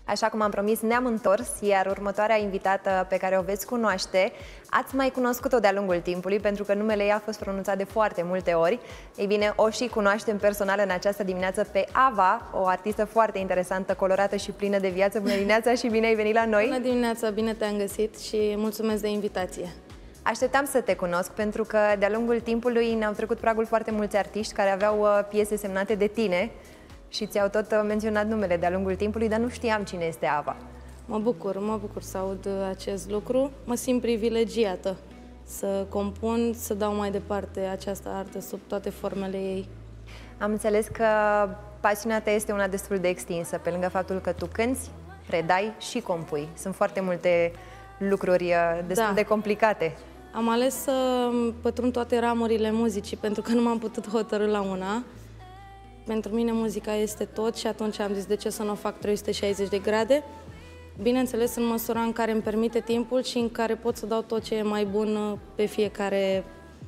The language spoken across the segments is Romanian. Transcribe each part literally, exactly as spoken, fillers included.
Așa cum am promis, ne-am întors, iar următoarea invitată pe care o veți cunoaște, ați mai cunoscut-o de-a lungul timpului, pentru că numele ei a fost pronunțat de foarte multe ori. Ei bine, o și cunoaștem personal în această dimineață pe Ava, o artistă foarte interesantă, colorată și plină de viață. Bună dimineața și bine ai venit la noi! Bună dimineața, bine te-am găsit și mulțumesc de invitație! Așteptam să te cunosc, pentru că de-a lungul timpului ne-au trecut pragul foarte mulți artiști care aveau piese semnate de tine și ți-au tot menționat numele de-a lungul timpului, dar nu știam cine este Ava. Mă bucur, mă bucur să aud acest lucru. Mă simt privilegiată să compun, să dau mai departe această artă sub toate formele ei. Am înțeles că pasiunea ta este una destul de extinsă, pe lângă faptul că tu cânti, predai și compui. Sunt foarte multe lucruri destul da. de complicate. Am ales să pătrund toate ramurile muzicii, pentru că nu m-am putut hotărî la una. Pentru mine muzica este tot și atunci am zis de ce să nu o fac trei sute șaizeci de grade. Bineînțeles, în măsura în care îmi permite timpul și în care pot să dau tot ce e mai bun pe fiecare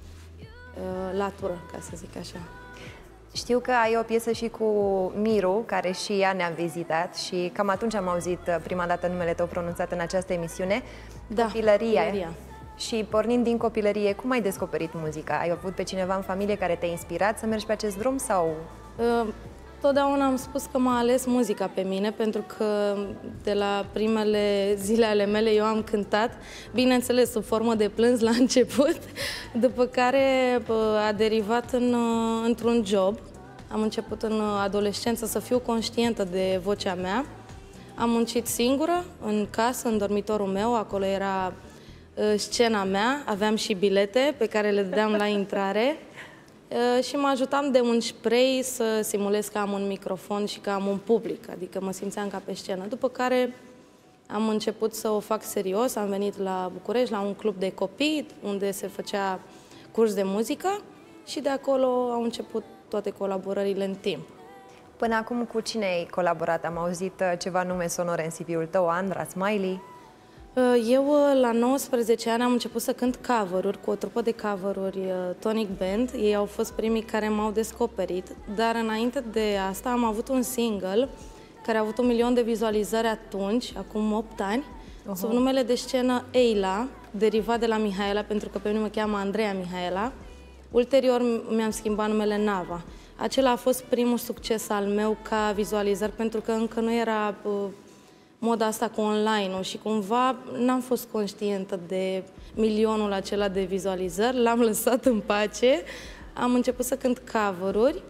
uh, latură, ca să zic așa. Știu că ai o piesă și cu Miru, care și ea ne-a vizitat și cam atunci am auzit prima dată numele tău pronunțat în această emisiune. Da, Copilăria. copilăria. Și pornind din copilărie, cum ai descoperit muzica? Ai avut pe cineva în familie care te-a inspirat să mergi pe acest drum sau... Uh, totdeauna am spus că m-a ales muzica pe mine, pentru că de la primele zile ale mele eu am cântat, bineînțeles, sub formă de plâns la început, după care uh, a derivat în, uh, într-un job. Am început în adolescență să fiu conștientă de vocea mea. Am muncit singură, în casă, în dormitorul meu, acolo era uh, scena mea, aveam și bilete pe care le dădeam la intrare. Și mă ajutam de un spray să simulez că am un microfon și că am un public, adică mă simțeam ca pe scenă. După care am început să o fac serios, am venit la București, la un club de copii, unde se făcea curs de muzică și de acolo au început toate colaborările în timp. Până acum cu cine ai colaborat? Am auzit ceva nume sonore în C V-ul tău, Andra, Smiley. Eu, la nouăsprezece ani, am început să cânt cover-uri cu o trupă de cover-uri, Tonic Band. Ei au fost primii care m-au descoperit, dar înainte de asta am avut un single care a avut un milion de vizualizări atunci, acum opt ani, uh-huh. sub numele de scenă Eila, derivat de la Mihaela, pentru că pe mine mă cheamă Andreea Mihaela. Ulterior mi-am schimbat numele Nava. Acela a fost primul succes al meu ca vizualizări, pentru că încă nu era... moda asta cu online-ul și cumva n-am fost conștientă de milionul acela de vizualizări, l-am lăsat în pace, am început să cânt cover-uri,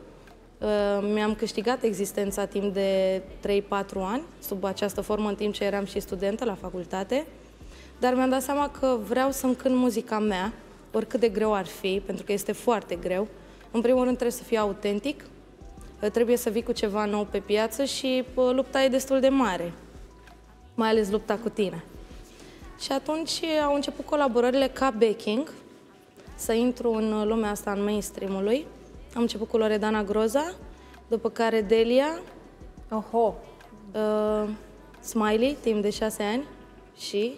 mi-am câștigat existența timp de trei patru ani, sub această formă, în timp ce eram și studentă la facultate, dar mi-am dat seama că vreau să-mi cânt muzica mea, oricât de greu ar fi, pentru că este foarte greu. În primul rând trebuie să fie autentic, trebuie să vii cu ceva nou pe piață și lupta e destul de mare. Mai ales lupta cu tine. Și atunci au început colaborările ca backing, să intru în lumea asta, în mainstream-ului. Am început cu Loredana Groza, după care Delia, Oho. Uh, Smiley, timp de șase ani și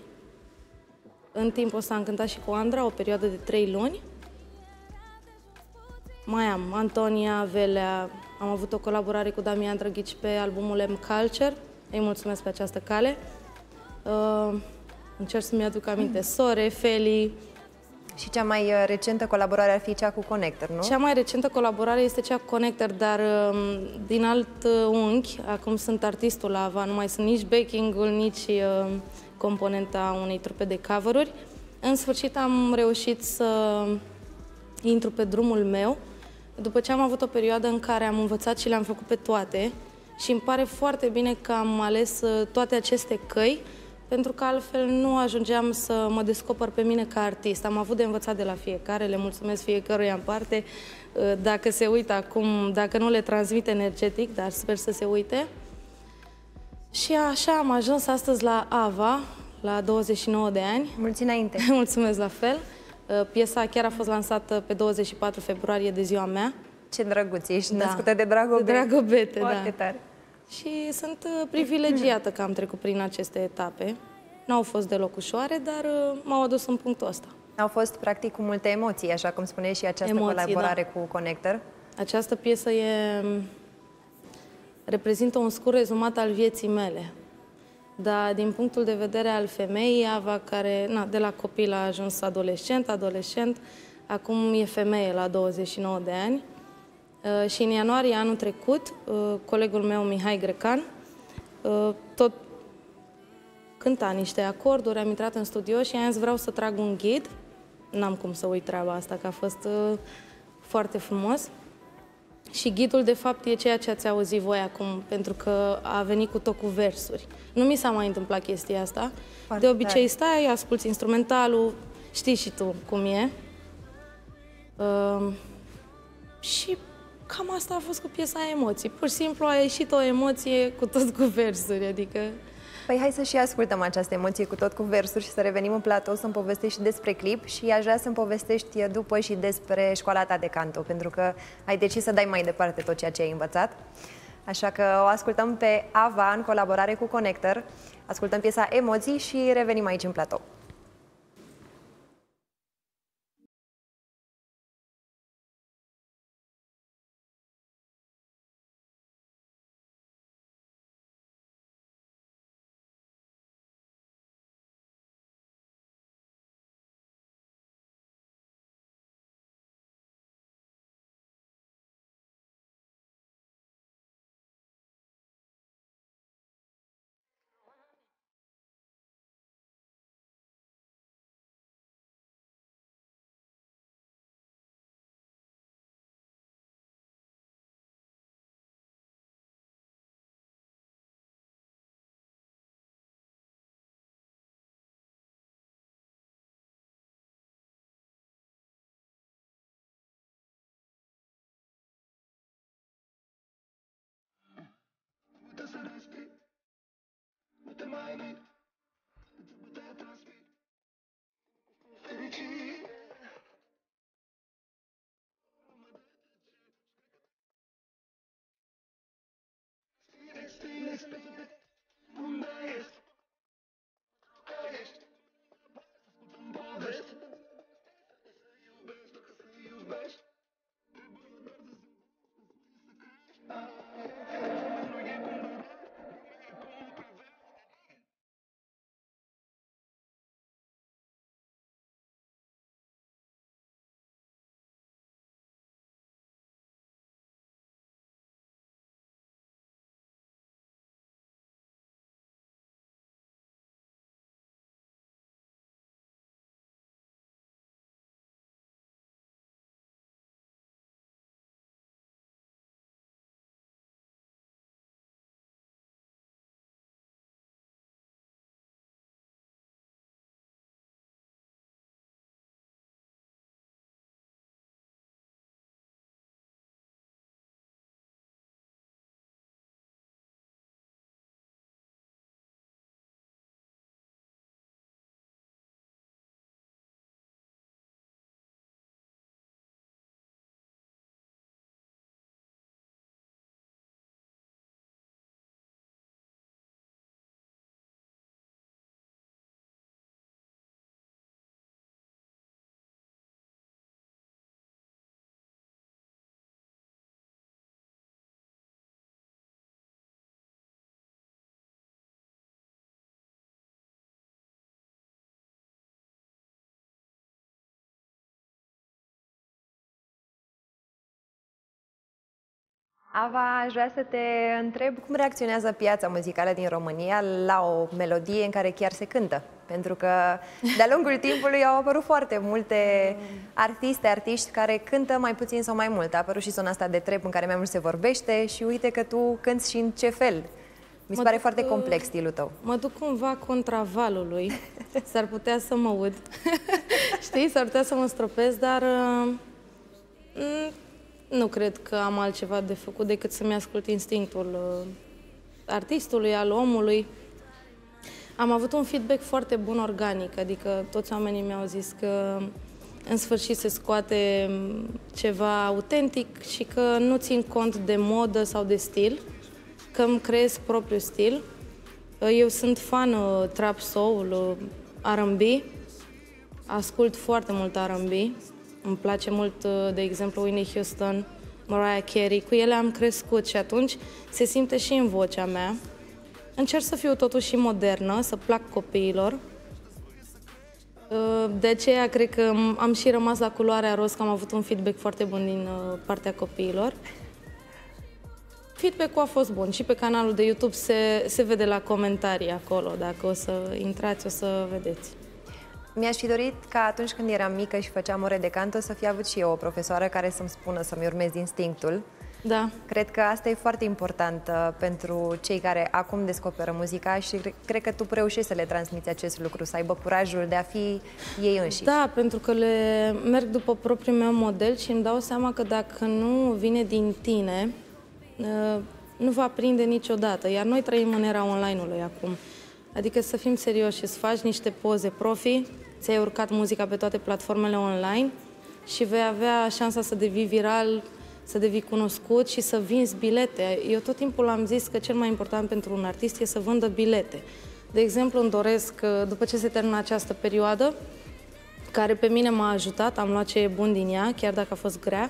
în timpul ăsta am cântat și cu Andra, o perioadă de trei luni. Mai am Antonia, Velea, am avut o colaborare cu Damian Drăghici pe albumul M Culture. Îi mulțumesc pe această cale. Uh, încerc să-mi aduc aminte. Sore, Feli. Și cea mai recentă colaborare ar fi cea cu Connector, nu? Cea mai recentă colaborare este cea cu Connector, dar uh, din alt unghi. Acum sunt artistul la Ava, nu mai sunt nici backing-ul, nici uh, componenta unei trupe de cover-uri. În sfârșit am reușit să intru pe drumul meu, după ce am avut o perioadă în care am învățat și le-am făcut pe toate. Și îmi pare foarte bine că am ales toate aceste căi, pentru că altfel nu ajungeam să mă descoper pe mine ca artist. Am avut de învățat de la fiecare, le mulțumesc fiecăruia în parte, dacă se uită acum, dacă nu le transmit energetic, dar sper să se uite. Și așa am ajuns astăzi la Ava, la douăzeci și nouă de ani. Mulți înainte! Mulțumesc la fel! Piesa chiar a fost lansată pe douăzeci și patru februarie, de ziua mea. Ce drăguț, ești da. născută de Dragobete. De Dragobete, foarte da. tare. Și sunt privilegiată că am trecut prin aceste etape. Nu au fost deloc ușoare, dar m-au adus în punctul ăsta. Au fost, practic, cu multe emoții, așa cum spuneai, și această emoții, colaborare da. cu Connector. Această piesă e... reprezintă un scurt rezumat al vieții mele. Dar din punctul de vedere al femeii, Ava, care na, de la copil a ajuns adolescent, adolescent, acum e femeie la douăzeci și nouă de ani. Uh, și în ianuarie anul trecut, uh, colegul meu, Mihai Grecan, uh, tot cânta niște acorduri, am intrat în studio și am zis vreau să trag un ghid. N-am cum să uit treaba asta, că a fost uh, foarte frumos. Și ghidul, de fapt, e ceea ce ați auzit voi acum, pentru că a venit cu tot cu versuri. Nu mi s-a mai întâmplat chestia asta. Foarte de obicei stai, asculți instrumentalul, știi și tu cum e. Uh, și cam asta a fost cu piesa Emoții. Pur și simplu a ieșit o emoție cu tot cu versuri, adică... Păi hai să și ascultăm această emoție cu tot cu versuri și să revenim în platou să-mi povestești și despre clip și aș vrea să-mi povestești după și despre școala ta de canto, pentru că ai decis să dai mai departe tot ceea ce ai învățat. Așa că o ascultăm pe Ava în colaborare cu Connector, ascultăm piesa Emoții și revenim aici în platou. Să respiri, nu te mai mir, nu te transpir, fericire. Spire, spire, spire, unde ești? Că ești, ascultă-mi povești, să iubești, dacă să iubești, trebuie doar să nu e cum Ava, aș vrea să te întreb cum reacționează piața muzicală din România la o melodie în care chiar se cântă. Pentru că de-a lungul timpului au apărut foarte multe artiste, artiști care cântă mai puțin sau mai mult. A apărut și zona asta de trap în care mai mult se vorbește și uite că tu cânti și în ce fel. Mi se pare foarte complex stilul tău. Mă duc cumva contra valului. S-ar putea să mă ud. Știi? S-ar putea să mă stropesc, dar... Uh, Nu cred că am altceva de făcut decât să-mi ascult instinctul uh, artistului, al omului. Am avut un feedback foarte bun organic, adică toți oamenii mi-au zis că în sfârșit se scoate ceva autentic și că nu țin cont de modă sau de stil, că îmi creez propriul stil. Eu sunt fan uh, trap soul, uh, R and B, ascult foarte mult R and B. Îmi place mult, de exemplu, Whitney Houston, Mariah Carey. Cu ele am crescut și atunci se simte și în vocea mea. Încerc să fiu totuși modernă, să plac copiilor. De aceea cred că am și rămas la culoarea roz, că am avut un feedback foarte bun din partea copiilor. Feedback-ul a fost bun și pe canalul de YouTube se, se vede la comentarii acolo, dacă o să intrați o să vedeți. Mi-aș fi dorit ca atunci când eram mică și făceam ore de canto să fi avut și eu o profesoară care să-mi spună să-mi urmez instinctul. Da. Cred că asta e foarte important uh, pentru cei care acum descoperă muzica și cre cred că tu reușești să le transmiți acest lucru, să aibă curajul de a fi ei înșiși. Da, pentru că le merg după propriul meu model și îmi dau seama că dacă nu vine din tine, uh, nu va prinde niciodată. Iar noi trăim în era online-ului acum. Adică să fim serioși și să faci niște poze profi, ți-ai urcat muzica pe toate platformele online și vei avea șansa să devii viral, să devii cunoscut și să vinzi bilete. Eu tot timpul am zis că cel mai important pentru un artist e să vândă bilete. De exemplu, îmi doresc, după ce se termină această perioadă, care pe mine m-a ajutat, am luat ce e bun din ea, chiar dacă a fost grea,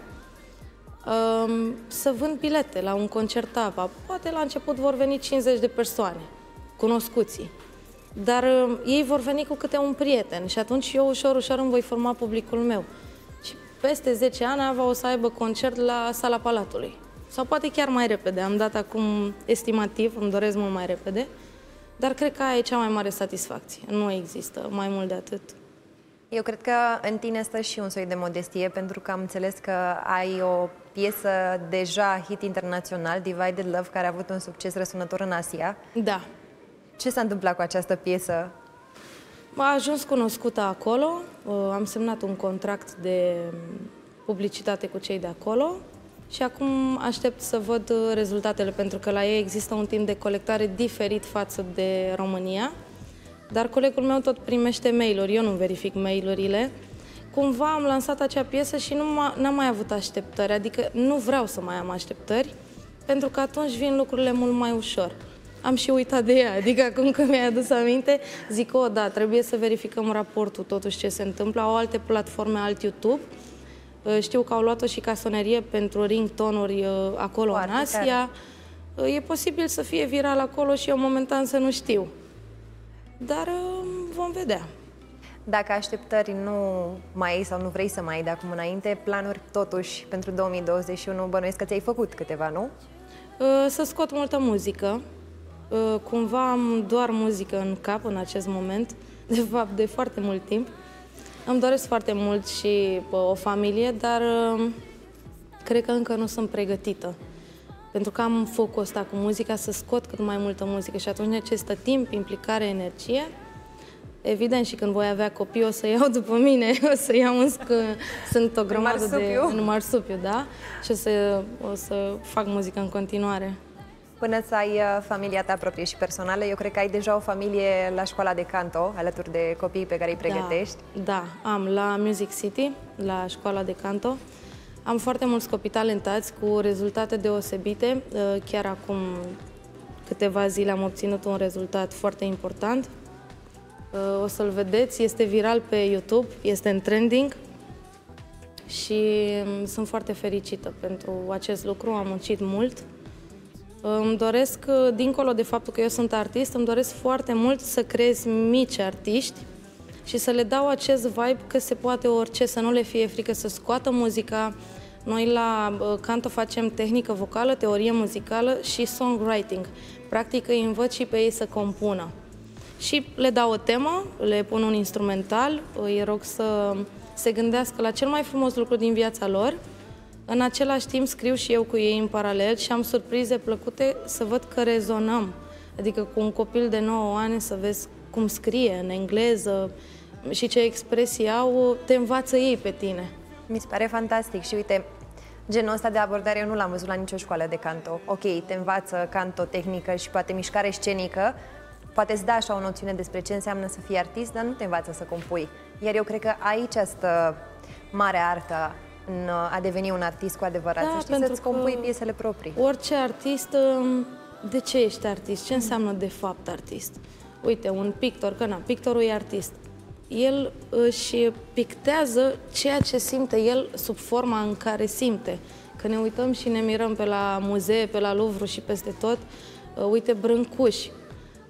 să vând bilete la un concert ABBA. Poate la început vor veni cincizeci de persoane, cunoscuții. Dar ei vor veni cu câte un prieten și atunci eu ușor, ușor îmi voi forma publicul meu. Și peste zece ani Ava o să aibă concert la Sala Palatului. Sau poate chiar mai repede. Am dat acum estimativ, îmi doresc mult mai repede. Dar cred că aia e cea mai mare satisfacție. Nu există mai mult de atât. Eu cred că în tine stă și un soi de modestie, pentru că am înțeles că ai o piesă deja hit internațional, Divided Love, care a avut un succes răsunător în Asia. Da. Ce s-a întâmplat cu această piesă? A ajuns cunoscută acolo, am semnat un contract de publicitate cu cei de acolo și acum aștept să văd rezultatele, pentru că la ei există un timp de colectare diferit față de România, dar colegul meu tot primește mail-uri, eu nu verific mail-urile. Cumva am lansat acea piesă și nu n-am mai avut așteptări, adică nu vreau să mai am așteptări, pentru că atunci vin lucrurile mult mai ușor. Am și uitat de ea, adică acum că mi-ai adus aminte, zic, o, da, trebuie să verificăm raportul, totuși ce se întâmplă. Au alte platforme, alt YouTube. Știu că au luat-o și casonerie pentru ringtone-uri acolo, foarte în Asia. Tare. E posibil să fie viral acolo și eu momentan să nu știu. Dar vom vedea. Dacă așteptări nu mai ai sau nu vrei să mai ai de acum înainte, planuri totuși pentru două mii douăzeci și unu, bănuiesc că ți-ai făcut câteva, nu? Să scot multă muzică. Cumva am doar muzică în cap în acest moment, de fapt de foarte mult timp. Îmi doresc foarte mult și o familie, dar cred că încă nu sunt pregătită. Pentru că am focul ăsta cu muzica, să scot cât mai multă muzică și atunci necesită timp, implicare, energie. Evident, și când voi avea copii o să iau după mine, o să iau în scă, sunt o grămadă de... în marsupiu, da? Și o să, o să fac muzică în continuare. Până să ai familia ta proprie și personală, eu cred că ai deja o familie la școala de canto, alături de copiii pe care îi pregătești. Da, da, am la Music City, la școala de canto. Am foarte mulți copii talentați cu rezultate deosebite. Chiar acum câteva zile am obținut un rezultat foarte important. O să-l vedeți, este viral pe YouTube, este în trending și sunt foarte fericită pentru acest lucru, am muncit mult. Îmi doresc, dincolo de faptul că eu sunt artist, îmi doresc foarte mult să creez mici artiști și să le dau acest vibe că se poate orice, să nu le fie frică să scoată muzica. Noi la canto facem tehnică vocală, teorie muzicală și songwriting. Practic îi învăț și pe ei să compună. Și le dau o temă, le pun un instrumental, îi rog să se gândească la cel mai frumos lucru din viața lor. În același timp scriu și eu cu ei în paralel și am surprize plăcute să văd că rezonăm. Adică cu un copil de nouă ani să vezi cum scrie în engleză și ce expresii au, te învață ei pe tine. Mi se pare fantastic și uite, genul ăsta de abordare eu nu l-am văzut la nicio școală de canto. Ok, te învață canto, tehnică și poate mișcare scenică, poate îți da așa o noțiune despre ce înseamnă să fii artist, dar nu te învață să compui. Iar eu cred că aici stă mare artă în a deveni un artist cu adevărat, da, să știi să-ți compui piesele proprii. Orice artist, de ce ești artist? Ce înseamnă de fapt artist? Uite, un pictor, că na, pictorul e artist. El își pictează ceea ce simte el sub forma în care simte. Că ne uităm și ne mirăm pe la muzee, pe la Louvre și peste tot, uite, Brâncuși.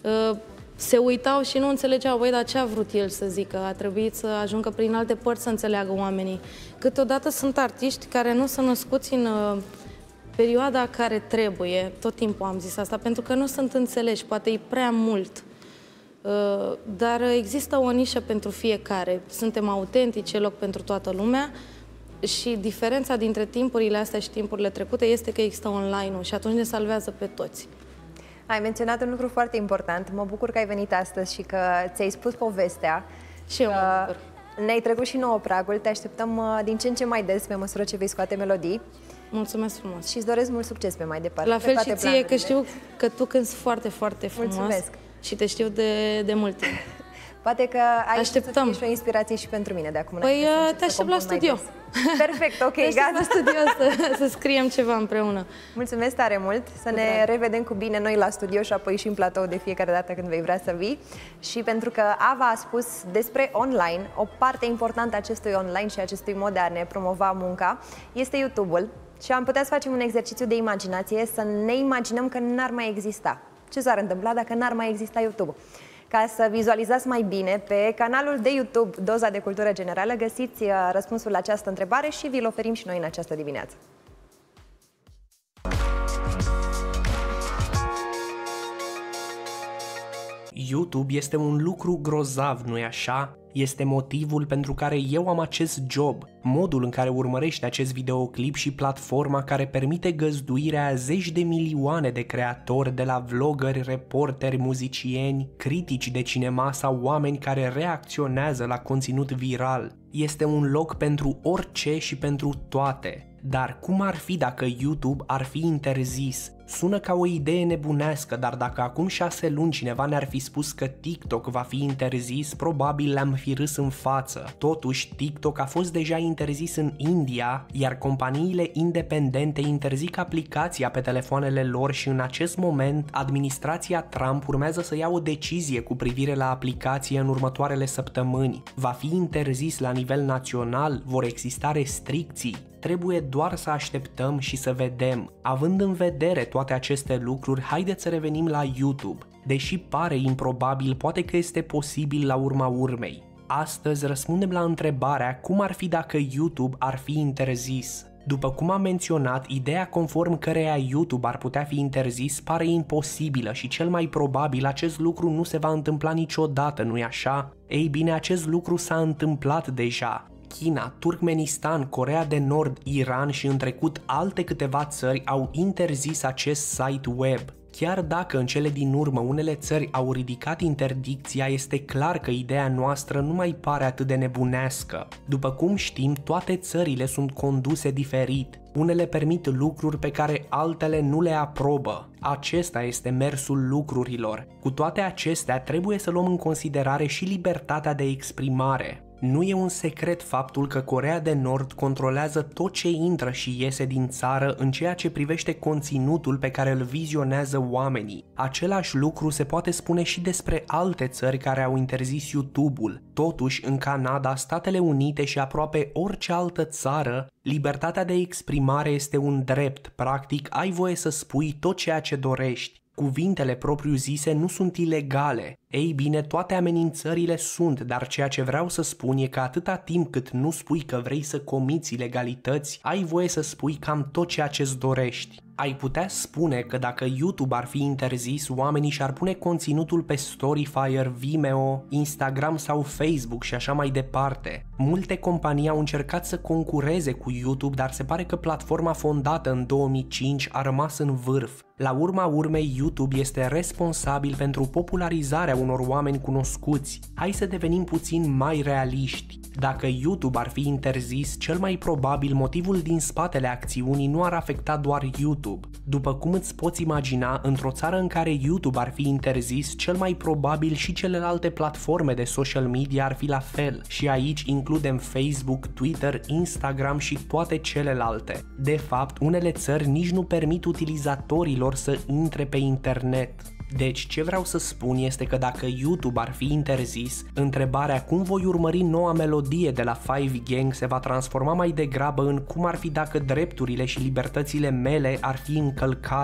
se uitau și nu înțelegeau, băi, dar ce a vrut el să zică? A trebuit să ajungă prin alte părți să înțeleagă oamenii. Câteodată sunt artiști care nu sunt născuți în perioada care trebuie, tot timpul am zis asta, pentru că nu sunt înțeleși, poate e prea mult. Dar există o nișă pentru fiecare. Suntem autentici, e loc pentru toată lumea și diferența dintre timpurile astea și timpurile trecute este că există online-ul și atunci ne salvează pe toți. Ai menționat un lucru foarte important. Mă bucur că ai venit astăzi și că ți-ai spus povestea. Și eu mă bucur. Ne-ai trecut și nouă pragul. Te așteptăm din ce în ce mai des pe măsură ce vei scoate melodii. Mulțumesc frumos. Și îți doresc mult succes pe mai departe. La fel și ție, planurile. Că știu că tu cânti foarte, foarte frumos. Mulțumesc. Și te știu de, de mult timp. Poate că ai Așteptăm. să fie și o inspirație și pentru mine de acum Păi înainte. te aștept la studio. Perfect, ok, te gata. la studio să, să scriem ceva împreună. Mulțumesc tare mult, să cu ne drag. revedem cu bine noi la studio și apoi și în platou de fiecare dată când vei vrea să vii. Și pentru că Ava a spus despre online, o parte importantă a acestui online și acestui mod de a ne promova munca este YouTube-ul. Și am putea să facem un exercițiu de imaginație, să ne imaginăm că n-ar mai exista. Ce s-ar întâmpla dacă n-ar mai exista YouTube? Ca să vizualizați mai bine, pe canalul de YouTube Doza de Cultură Generală găsiți răspunsul la această întrebare și vi-l oferim și noi în această dimineață. YouTube este un lucru grozav, nu-i așa? Este motivul pentru care eu am acest job, modul în care urmărești acest videoclip și platforma care permite găzduirea a zeci de milioane de creatori, de la vloggeri, reporteri, muzicieni, critici de cinema sau oameni care reacționează la conținut viral. Este un loc pentru orice și pentru toate. Dar cum ar fi dacă YouTube ar fi interzis? Sună ca o idee nebunească, dar dacă acum șase luni cineva ne-ar fi spus că TikTok va fi interzis, probabil le-am fi râs în față. Totuși, TikTok a fost deja interzis în India, iar companiile independente interzic aplicația pe telefoanele lor și în acest moment, administrația Trump urmează să ia o decizie cu privire la aplicație în următoarele săptămâni. Va fi interzis la nivel național? Vor exista restricții? Trebuie doar să așteptăm și să vedem. Având în vedere toate aceste lucruri, haideți să revenim la YouTube. Deși pare improbabil, poate că este posibil la urma urmei. Astăzi răspundem la întrebarea cum ar fi dacă YouTube ar fi interzis. După cum am menționat, ideea conform căreia YouTube ar putea fi interzis pare imposibilă și cel mai probabil acest lucru nu se va întâmpla niciodată, nu-i așa? Ei bine, acest lucru s-a întâmplat deja. China, Turkmenistan, Coreea de Nord, Iran și în trecut alte câteva țări au interzis acest site web. Chiar dacă în cele din urmă unele țări au ridicat interdicția, este clar că ideea noastră nu mai pare atât de nebunească. După cum știm, toate țările sunt conduse diferit. Unele permit lucruri pe care altele nu le aprobă. Acesta este mersul lucrurilor. Cu toate acestea, trebuie să luăm în considerare și libertatea de exprimare. Nu e un secret faptul că Coreea de Nord controlează tot ce intră și iese din țară în ceea ce privește conținutul pe care îl vizionează oamenii. Același lucru se poate spune și despre alte țări care au interzis YouTube-ul. Totuși, în Canada, Statele Unite și aproape orice altă țară, libertatea de exprimare este un drept, practic ai voie să spui tot ceea ce dorești. Cuvintele propriu-zise nu sunt ilegale. Ei bine, toate amenințările sunt, dar ceea ce vreau să spun e că atâta timp cât nu spui că vrei să comiți ilegalități, ai voie să spui cam tot ceea ce-ți dorești. Ai putea spune că dacă YouTube ar fi interzis, oamenii și-ar pune conținutul pe Storyfire, Vimeo, Instagram sau Facebook și așa mai departe. Multe companii au încercat să concureze cu YouTube, dar se pare că platforma fondată în două mii cinci a rămas în vârf. La urma urmei, YouTube este responsabil pentru popularizarea unor oameni cunoscuți. Hai să devenim puțin mai realiști. Dacă YouTube ar fi interzis, cel mai probabil motivul din spatele acțiunii nu ar afecta doar YouTube. După cum îți poți imagina, într-o țară în care YouTube ar fi interzis, cel mai probabil și celelalte platforme de social media ar fi la fel. Și aici includem Facebook, Twitter, Instagram și toate celelalte. De fapt, unele țări nici nu permit utilizatorilor să intre pe internet. Deci, ce vreau să spun este că dacă YouTube ar fi interzis, întrebarea cum voi urmări noua melodie de la Five Gang se va transforma mai degrabă în cum ar fi dacă drepturile și libertățile mele ar fi încălcate.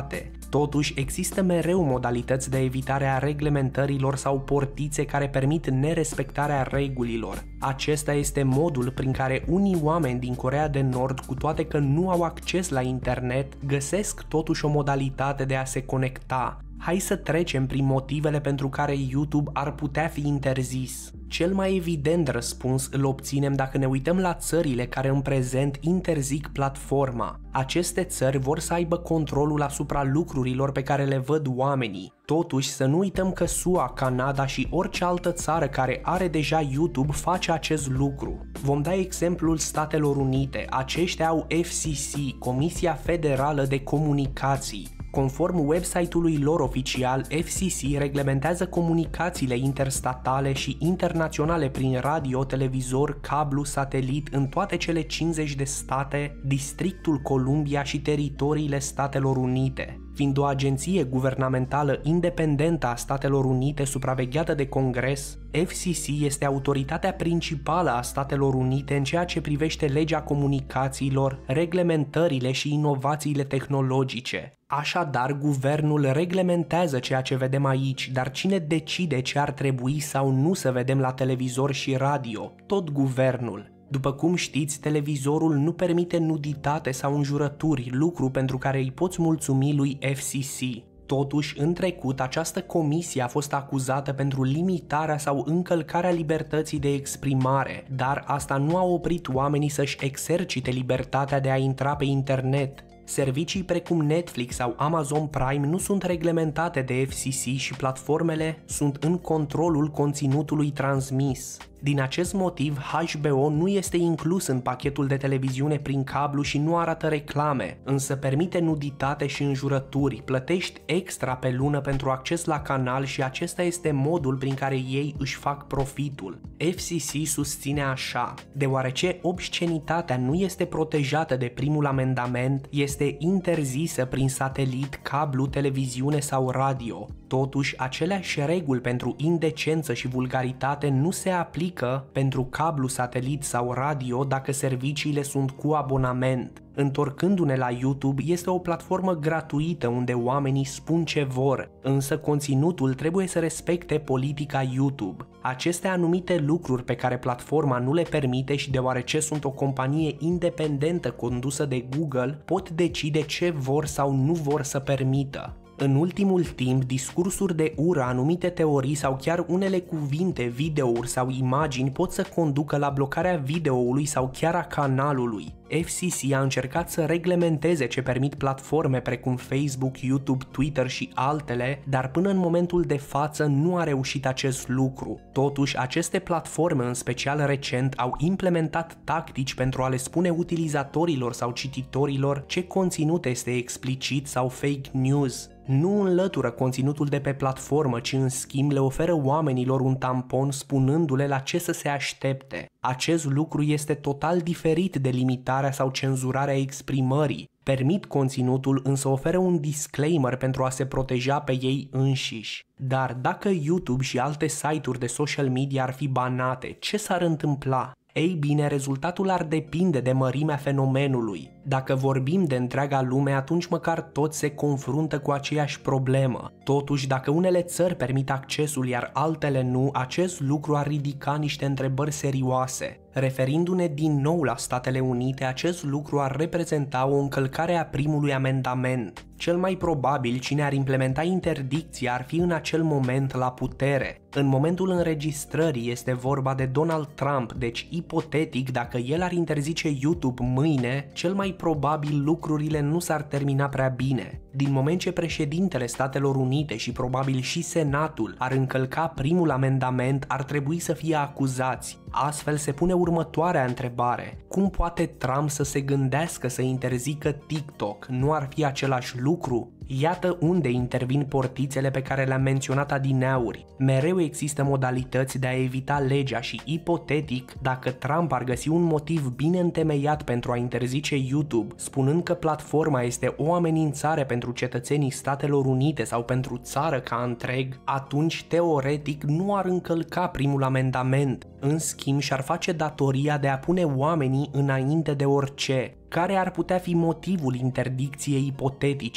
Totuși, există mereu modalități de evitare a reglementărilor sau portițe care permit nerespectarea regulilor. Acesta este modul prin care unii oameni din Coreea de Nord, cu toate că nu au acces la internet, găsesc totuși o modalitate de a se conecta. Hai să trecem prin motivele pentru care YouTube ar putea fi interzis. Cel mai evident răspuns îl obținem dacă ne uităm la țările care în prezent interzic platforma. Aceste țări vor să aibă controlul asupra lucrurilor pe care le văd oamenii. Totuși, să nu uităm că S U A, Canada și orice altă țară care are deja YouTube face acest lucru. Vom da exemplul Statelor Unite. Aceștia au F C C, Comisia Federală de Comunicații. Conform website-ului lor oficial, F C C reglementează comunicațiile interstatale și internaționale prin radio, televizor, cablu, satelit în toate cele cincizeci de state, Districtul Columbia și teritoriile Statelor Unite. Fiind o agenție guvernamentală independentă a Statelor Unite supravegheată de Congres, F C C este autoritatea principală a Statelor Unite în ceea ce privește legea comunicațiilor, reglementările și inovațiile tehnologice. Așadar, guvernul reglementează ceea ce vedem aici, dar cine decide ce ar trebui sau nu să vedem la televizor și radio? Tot guvernul. După cum știți, televizorul nu permite nuditate sau înjurături, lucru pentru care îi poți mulțumi lui F C C. Totuși, în trecut, această comisie a fost acuzată pentru limitarea sau încălcarea libertății de exprimare, dar asta nu a oprit oamenii să-și exercite libertatea de a intra pe internet. Servicii precum Netflix sau Amazon Prime nu sunt reglementate de F C C și platformele sunt în controlul conținutului transmis. Din acest motiv, H B O nu este inclus în pachetul de televiziune prin cablu și nu arată reclame, însă permite nuditate și înjurături, plătești extra pe lună pentru acces la canal și acesta este modul prin care ei își fac profitul. F C C susține așa: deoarece obscenitatea nu este protejată de primul amendament, este interzisă prin satelit, cablu, televiziune sau radio. Totuși, aceleași reguli pentru indecență și vulgaritate nu se aplică pentru cablu, satelit sau radio dacă serviciile sunt cu abonament. Întorcându-ne la YouTube, este o platformă gratuită unde oamenii spun ce vor, însă conținutul trebuie să respecte politica YouTube. Aceste anumite lucruri pe care platforma nu le permite și deoarece sunt o companie independentă condusă de Google, pot decide ce vor sau nu vor să permită. În ultimul timp, discursuri de ură, anumite teorii sau chiar unele cuvinte, videouri sau imagini pot să conducă la blocarea videoului sau chiar a canalului. F C C a încercat să reglementeze ce permit platforme precum Facebook, YouTube, Twitter și altele, dar până în momentul de față nu a reușit acest lucru. Totuși, aceste platforme, în special recent, au implementat tactici pentru a le spune utilizatorilor sau cititorilor ce conținut este explicit sau fake news. Nu înlătură conținutul de pe platformă, ci în schimb le oferă oamenilor un tampon spunându-le la ce să se aștepte. Acest lucru este total diferit de limitarea sau cenzurarea exprimării. Permit conținutul, însă oferă un disclaimer pentru a se proteja pe ei înșiși. Dar dacă YouTube și alte site-uri de social media ar fi banate, ce s-ar întâmpla? Ei bine, rezultatul ar depinde de mărimea fenomenului. Dacă vorbim de întreaga lume, atunci măcar toți se confruntă cu aceeași problemă. Totuși, dacă unele țări permit accesul, iar altele nu, acest lucru ar ridica niște întrebări serioase. Referindu-ne din nou la Statele Unite, acest lucru ar reprezenta o încălcare a primului amendament. Cel mai probabil, cine ar implementa interdicția ar fi în acel moment la putere. În momentul înregistrării este vorba de Donald Trump, deci ipotetic, dacă el ar interzice YouTube mâine, cel mai probabil lucrurile nu s-ar termina prea bine. Din moment ce președintele Statelor Unite și probabil și Senatul ar încălca primul amendament, ar trebui să fie acuzați. Astfel se pune următoarea întrebare: cum poate Trump să se gândească să interzică TikTok? Nu ar fi același lucru? Iată unde intervin portițele pe care le-am menționat adineauri. Mereu există modalități de a evita legea și, ipotetic, dacă Trump ar găsi un motiv bine întemeiat pentru a interzice YouTube, spunând că platforma este o amenințare pentru cetățenii Statelor Unite sau pentru țară ca întreg, atunci, teoretic, nu ar încălca primul amendament. În schimb, și-ar face datoria de a pune oamenii înainte de orice. Care ar putea fi motivul interdicției ipotetice?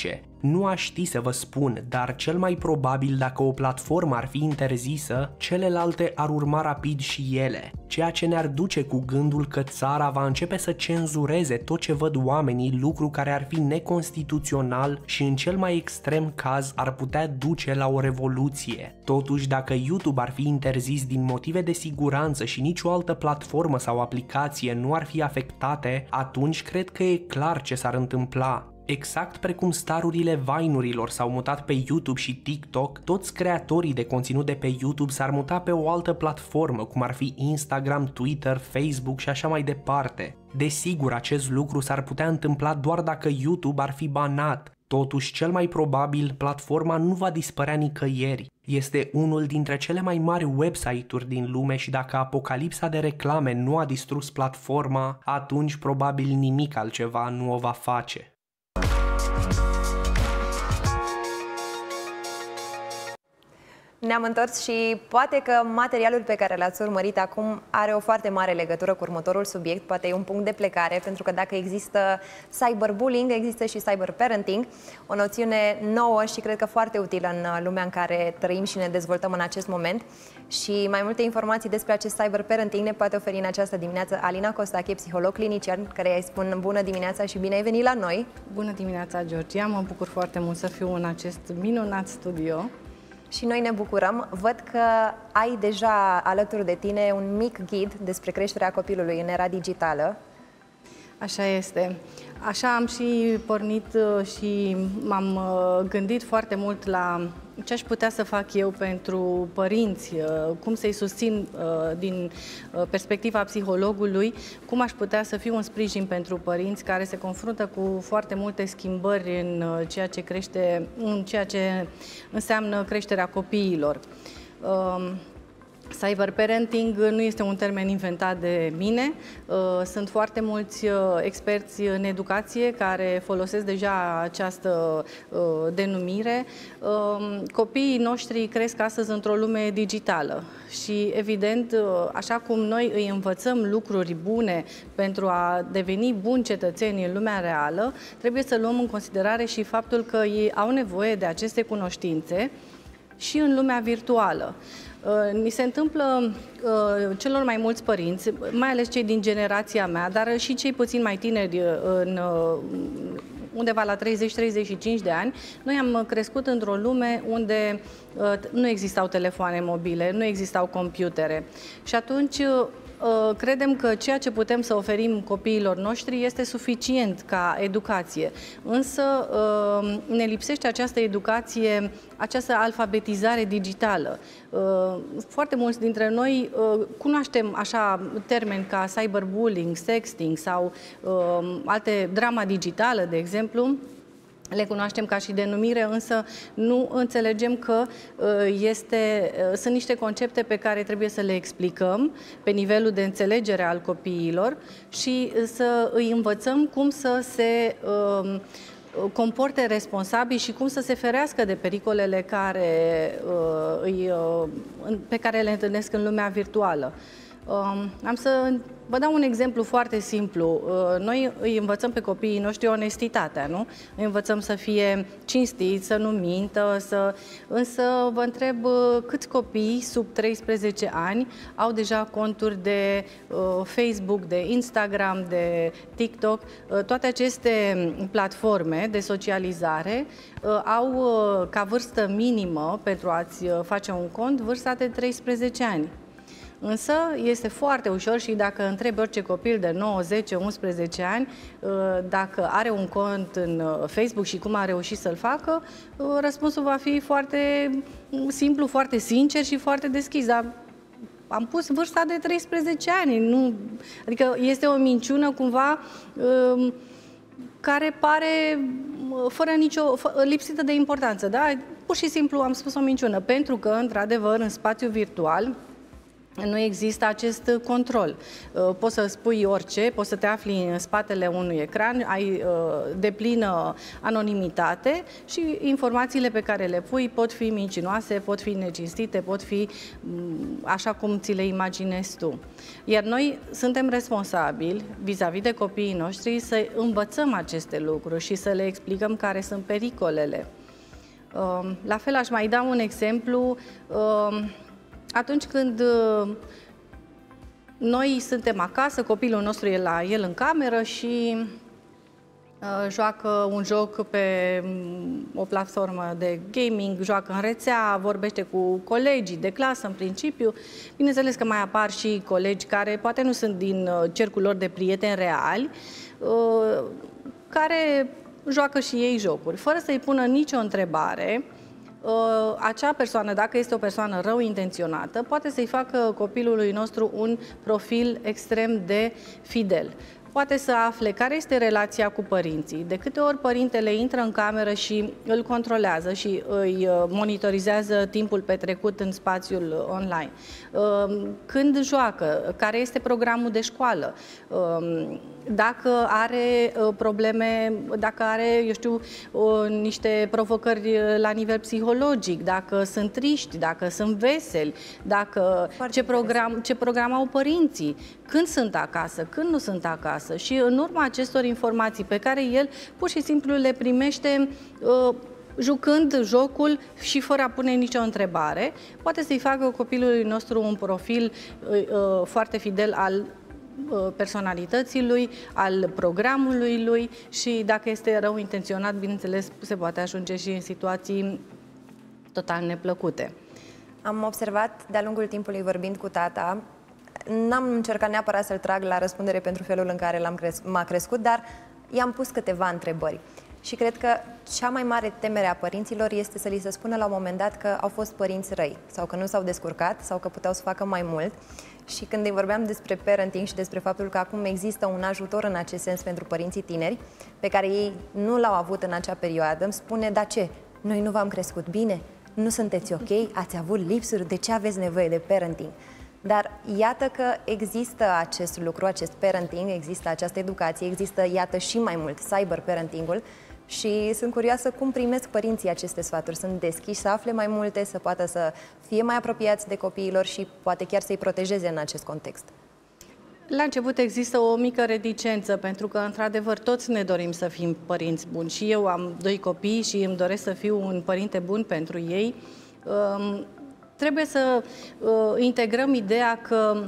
Nu aș ști să vă spun, dar cel mai probabil dacă o platformă ar fi interzisă, celelalte ar urma rapid și ele, ceea ce ne-ar duce cu gândul că țara va începe să cenzureze tot ce văd oamenii, lucru care ar fi neconstituțional și în cel mai extrem caz ar putea duce la o revoluție. Totuși, dacă YouTube ar fi interzis din motive de siguranță și nicio altă platformă sau aplicație nu ar fi afectate, atunci cred că e clar ce s-ar întâmpla. Exact precum starurile Vine-urilor s-au mutat pe YouTube și TikTok, toți creatorii de conținut de pe YouTube s-ar muta pe o altă platformă, cum ar fi Instagram, Twitter, Facebook și așa mai departe. Desigur, acest lucru s-ar putea întâmpla doar dacă YouTube ar fi banat. Totuși, cel mai probabil, platforma nu va dispărea nicăieri. Este unul dintre cele mai mari website-uri din lume și dacă apocalipsa de reclame nu a distrus platforma, atunci probabil nimic altceva nu o va face. Ne-am întors și poate că materialul pe care l-ați urmărit acum are o foarte mare legătură cu următorul subiect, poate e un punct de plecare, pentru că dacă există cyberbullying, există și cyberparenting, o noțiune nouă și cred că foarte utilă în lumea în care trăim și ne dezvoltăm în acest moment. Și mai multe informații despre acest cyberparenting ne poate oferi în această dimineață Alina Costache, psiholog clinician, care îi spun bună dimineața și bine ai venit la noi. Bună dimineața, Georgia, mă bucur foarte mult să fiu în acest minunat studio. Și noi ne bucurăm. Văd că ai deja alături de tine un mic ghid despre creșterea copilului în era digitală. Așa este. Așa am și pornit și m-am gândit foarte mult la ce aș putea să fac eu pentru părinți, cum să-i susțin din perspectiva psihologului, cum aș putea să fiu un sprijin pentru părinți care se confruntă cu foarte multe schimbări în ceea ce crește, în ceea ce înseamnă creșterea copiilor. Cyberparenting nu este un termen inventat de mine. Sunt foarte mulți experți în educație care folosesc deja această denumire. Copiii noștri cresc astăzi într-o lume digitală și, evident, așa cum noi îi învățăm lucruri bune pentru a deveni buni cetățeni în lumea reală, trebuie să luăm în considerare și faptul că ei au nevoie de aceste cunoștințe și în lumea virtuală. Ni se întâmplă uh, celor mai mulți părinți, mai ales cei din generația mea, dar și cei puțin mai tineri, în, uh, undeva la treizeci treizeci și cinci de ani, noi am crescut într-o lume unde uh, nu existau telefoane mobile, nu existau computere. Și atunci uh, credem că ceea ce putem să oferim copiilor noștri este suficient ca educație. Însă uh, ne lipsește această educație, această alfabetizare digitală. Foarte mulți dintre noi cunoaștem așa termeni ca cyberbullying, sexting sau alte drama digitală, de exemplu. Le cunoaștem ca și denumire, însă nu înțelegem că este, sunt niște concepte pe care trebuie să le explicăm pe nivelul de înțelegere al copiilor și să îi învățăm cum să se comporte responsabil și cum să se ferească de pericolele care, pe care le întâlnesc în lumea virtuală. Am să vă dau un exemplu foarte simplu. Noi îi învățăm pe copiii noștri onestitatea, nu? Îi învățăm să fie cinstiți, să nu mintă, să... însă vă întreb câți copii sub treisprezece ani au deja conturi de Facebook, de Instagram, de TikTok. Toate aceste platforme de socializare au ca vârstă minimă pentru a-ți face un cont vârsta de treisprezece ani. Însă este foarte ușor și dacă întrebi orice copil de nouă, zece, unsprezece ani dacă are un cont în Facebook și cum a reușit să-l facă, răspunsul va fi foarte simplu, foarte sincer și foarte deschis. Dar am pus vârsta de treisprezece ani. Nu, adică este o minciună cumva care pare fără nicio, lipsită de importanță. Da? Pur și simplu am spus o minciună, pentru că, într-adevăr, în spațiul virtual nu există acest control. Poți să spui orice, poți să te afli în spatele unui ecran, ai deplină anonimitate și informațiile pe care le pui pot fi mincinoase, pot fi necinstite, pot fi așa cum ți le imaginezi tu. Iar noi suntem responsabili vis-a-vis de copiii noștri să învățăm aceste lucruri și să le explicăm care sunt pericolele. La fel aș mai da un exemplu. Atunci când noi suntem acasă, copilul nostru e la el în cameră și uh, joacă un joc pe o platformă de gaming, joacă în rețea, vorbește cu colegii de clasă în principiu. Bineînțeles că mai apar și colegi care poate nu sunt din cercul lor de prieteni reali, uh, care joacă și ei jocuri, fără să-i pună nicio întrebare. Acea persoană, dacă este o persoană rău intenționată, poate să-i facă copilului nostru un profil extrem de fidel. Poate să afle care este relația cu părinții, de câte ori părintele intră în cameră și îl controlează și îi monitorizează timpul petrecut în spațiul online, când joacă, care este programul de școală, dacă are probleme, dacă are, eu știu, niște provocări la nivel psihologic, dacă sunt triști, dacă sunt veseli, dacă ce program, ce program au părinții, când sunt acasă, când nu sunt acasă. Și în urma acestor informații pe care el pur și simplu le primește uh, jucând jocul și fără a pune nicio întrebare, poate să-i facă copilului nostru un profil uh, uh, foarte fidel al personalității lui, al programului lui și dacă este rău intenționat, bineînțeles, se poate ajunge și în situații total neplăcute. Am observat de-a lungul timpului vorbind cu tata, n-am încercat neapărat să-l trag la răspundere pentru felul în care l-am cres- m-a crescut, dar i-am pus câteva întrebări. Și cred că cea mai mare temere a părinților este să li se spună la un moment dat că au fost părinți răi sau că nu s-au descurcat sau că puteau să facă mai mult. Și când îi vorbeam despre parenting și despre faptul că acum există un ajutor în acest sens pentru părinții tineri, pe care ei nu l-au avut în acea perioadă, îmi spune, da ce? Noi nu v-am crescut bine? Nu sunteți ok? Ați avut lipsuri? De ce aveți nevoie de parenting? Dar iată că există acest lucru, acest parenting, există această educație, există, iată, și mai mult cyber parentingul și sunt curioasă cum primesc părinții aceste sfaturi. Sunt deschiși să afle mai multe, să poată să fie mai apropiați de copiilor și poate chiar să-i protejeze în acest context. La început există o mică reticență, pentru că, într-adevăr, toți ne dorim să fim părinți buni. Și eu am doi copii și îmi doresc să fiu un părinte bun pentru ei. Um, trebuie să uh, integrăm ideea că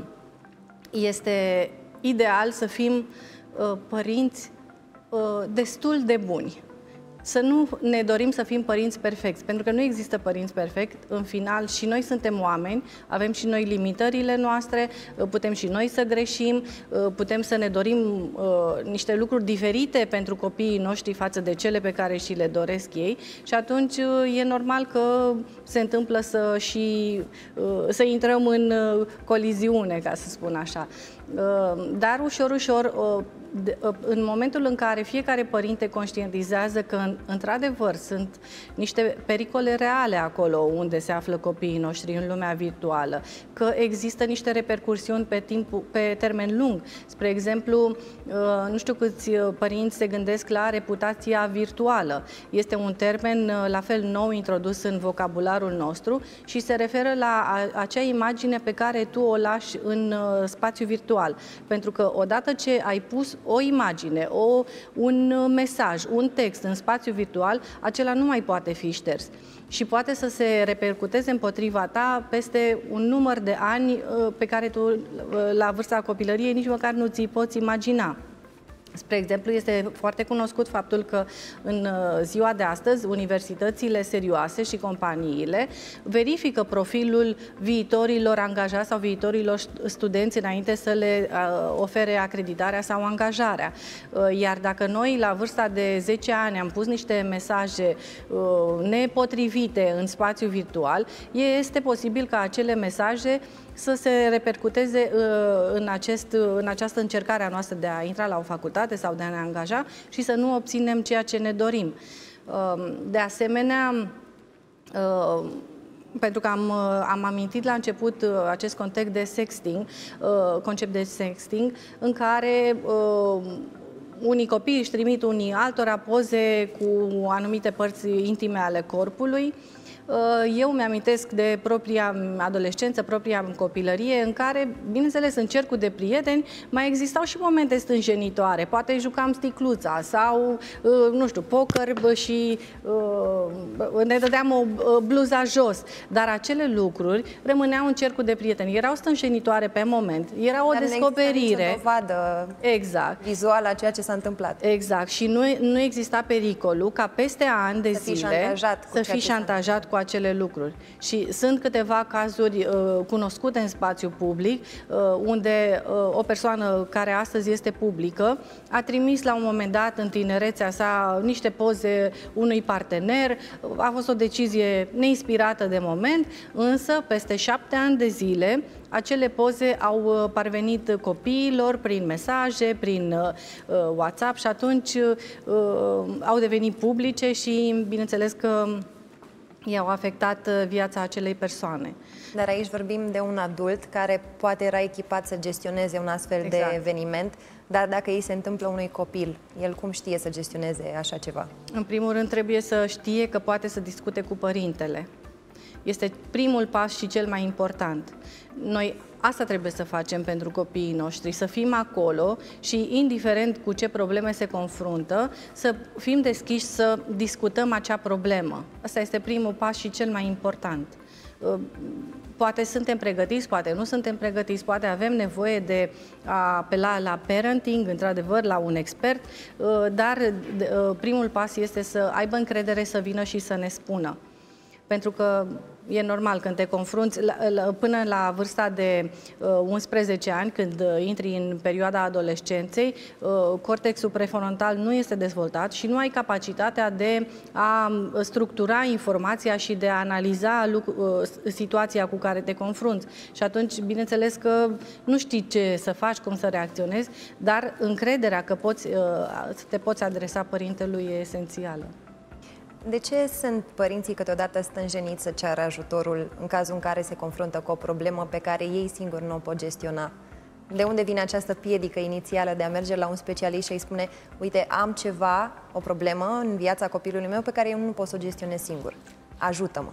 este ideal să fim uh, părinți uh, destul de buni. Să nu ne dorim să fim părinți perfecți, pentru că nu există părinți perfecti. În final, și noi suntem oameni, avem și noi limitările noastre, putem și noi să greșim, putem să ne dorim uh, niște lucruri diferite pentru copiii noștri față de cele pe care și le doresc ei și atunci uh, e normal că se întâmplă să și uh, să intrăm în uh, coliziune, ca să spun așa. Uh, dar ușor, ușor, uh, în momentul în care fiecare părinte conștientizează că, într-adevăr, sunt niște pericole reale acolo unde se află copiii noștri în lumea virtuală, că există niște repercursiuni pe, timpul, pe termen lung. Spre exemplu, nu știu câți părinți se gândesc la reputația virtuală. Este un termen la fel nou introdus în vocabularul nostru și se referă la acea imagine pe care tu o lași în spațiu virtual. Pentru că odată ce ai pus o imagine, o, un mesaj, un text în spațiu virtual, acela nu mai poate fi șters și poate să se repercuteze împotriva ta peste un număr de ani pe care tu, la vârsta copilăriei, nici măcar nu ți-i poți imagina. Spre exemplu, este foarte cunoscut faptul că în ziua de astăzi universitățile serioase și companiile verifică profilul viitorilor angajați sau viitorilor studenți înainte să le ofere acreditarea sau angajarea. Iar dacă noi la vârsta de zece ani am pus niște mesaje nepotrivite în spațiu virtual, este posibil ca acele mesaje să se repercuteze în, acest, în această încercare a noastră de a intra la o facultate sau de a ne angaja și să nu obținem ceea ce ne dorim. De asemenea, pentru că am, am amintit la început acest context de sexting, concept de sexting, în care unii copii își trimit unii altora poze cu anumite părți intime ale corpului. Eu mi-amintesc de propria adolescență, propria copilărie, în care, bineînțeles, în cercul de prieteni mai existau și momente stânjenitoare. Poate jucam sticluța sau, nu știu, poker și ne dădeam o bluza jos. Dar acele lucruri rămâneau în cercul de prieteni. Erau stânjenitoare pe moment, era o Dar descoperire. Nu dovadă exact. vizuală a ceea ce s-a întâmplat. Exact. Și nu, nu exista pericolul ca peste ani de să zile șantajat să fii șantajat cu acele lucruri. Și sunt câteva cazuri uh, cunoscute în spațiu public, uh, unde uh, o persoană care astăzi este publică a trimis la un moment dat în tinerețea sa niște poze unui partener. A fost o decizie neinspirată de moment, însă peste șapte ani de zile acele poze au parvenit copiilor prin mesaje, prin uh, WhatsApp și atunci uh, au devenit publice și bineînțeles că i-au afectat viața acelei persoane. Dar aici vorbim de un adult care poate era echipat să gestioneze un astfel exact. de eveniment, dar dacă îi se întâmplă unui copil, el cum știe să gestioneze așa ceva? În primul rând trebuie să știe că poate să discute cu părintele. Este primul pas și cel mai important. Noi asta trebuie să facem pentru copiii noștri, să fim acolo și, indiferent cu ce probleme se confruntă, să fim deschiși să discutăm acea problemă. Asta este primul pas și cel mai important. Poate suntem pregătiți, poate nu suntem pregătiți, poate avem nevoie de a apela la parenting, într-adevăr, la un expert, dar primul pas este să aibă încredere să vină și să ne spună. Pentru că e normal când te confrunți, până la vârsta de unsprezece ani, când intri în perioada adolescenței, cortexul prefrontal nu este dezvoltat și nu ai capacitatea de a structura informația și de a analiza situația cu care te confrunți. Și atunci, bineînțeles că nu știi ce să faci, cum să reacționezi, dar încrederea că poți, te poți adresa părintelui e esențială. De ce sunt părinții câteodată stânjeniți să ceară ajutorul în cazul în care se confruntă cu o problemă pe care ei singuri nu o pot gestiona? De unde vine această piedică inițială de a merge la un specialist și a-i spune: uite, am ceva, o problemă în viața copilului meu pe care eu nu pot să o gestionez singur. Ajută-mă!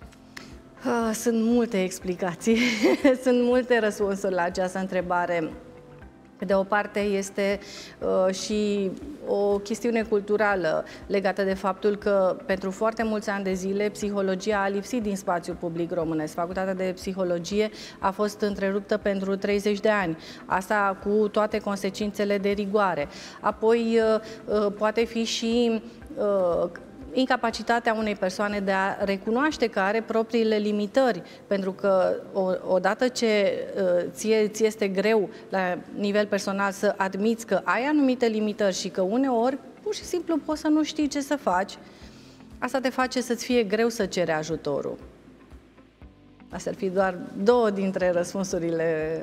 Sunt multe explicații, sunt multe răspunsuri la această întrebare. Pe de o parte este uh, și o chestiune culturală legată de faptul că pentru foarte mulți ani de zile psihologia a lipsit din spațiul public românesc. Facultatea de psihologie a fost întreruptă pentru treizeci de ani. Asta cu toate consecințele de rigoare. Apoi uh, uh, poate fi și uh, incapacitatea unei persoane de a recunoaște că are propriile limitări, pentru că odată ce uh, ție ți este greu la nivel personal să admiți că ai anumite limitări și că uneori pur și simplu poți să nu știi ce să faci, asta te face să-ți fie greu să ceri ajutorul. Astea ar fi doar două dintre răspunsurile.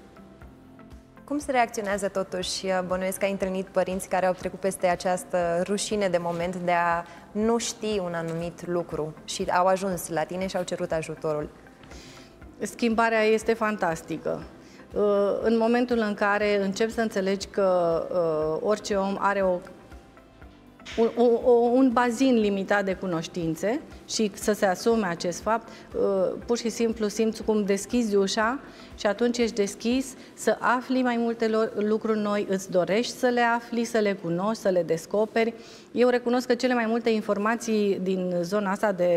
Cum se reacționează totuși? Bănuiesc că ai întâlnit părinți care au trecut peste această rușine de moment de a nu ști un anumit lucru și au ajuns la tine și au cerut ajutorul. Schimbarea este fantastică. În momentul în care începi să înțelegi că orice om are o Un, un, un bazin limitat de cunoștințe și să se asume acest fapt, pur și simplu simți cum deschizi ușa și atunci ești deschis să afli mai multe lucruri noi, îți dorești să le afli, să le cunoști, să le descoperi. Eu recunosc că cele mai multe informații din zona asta de,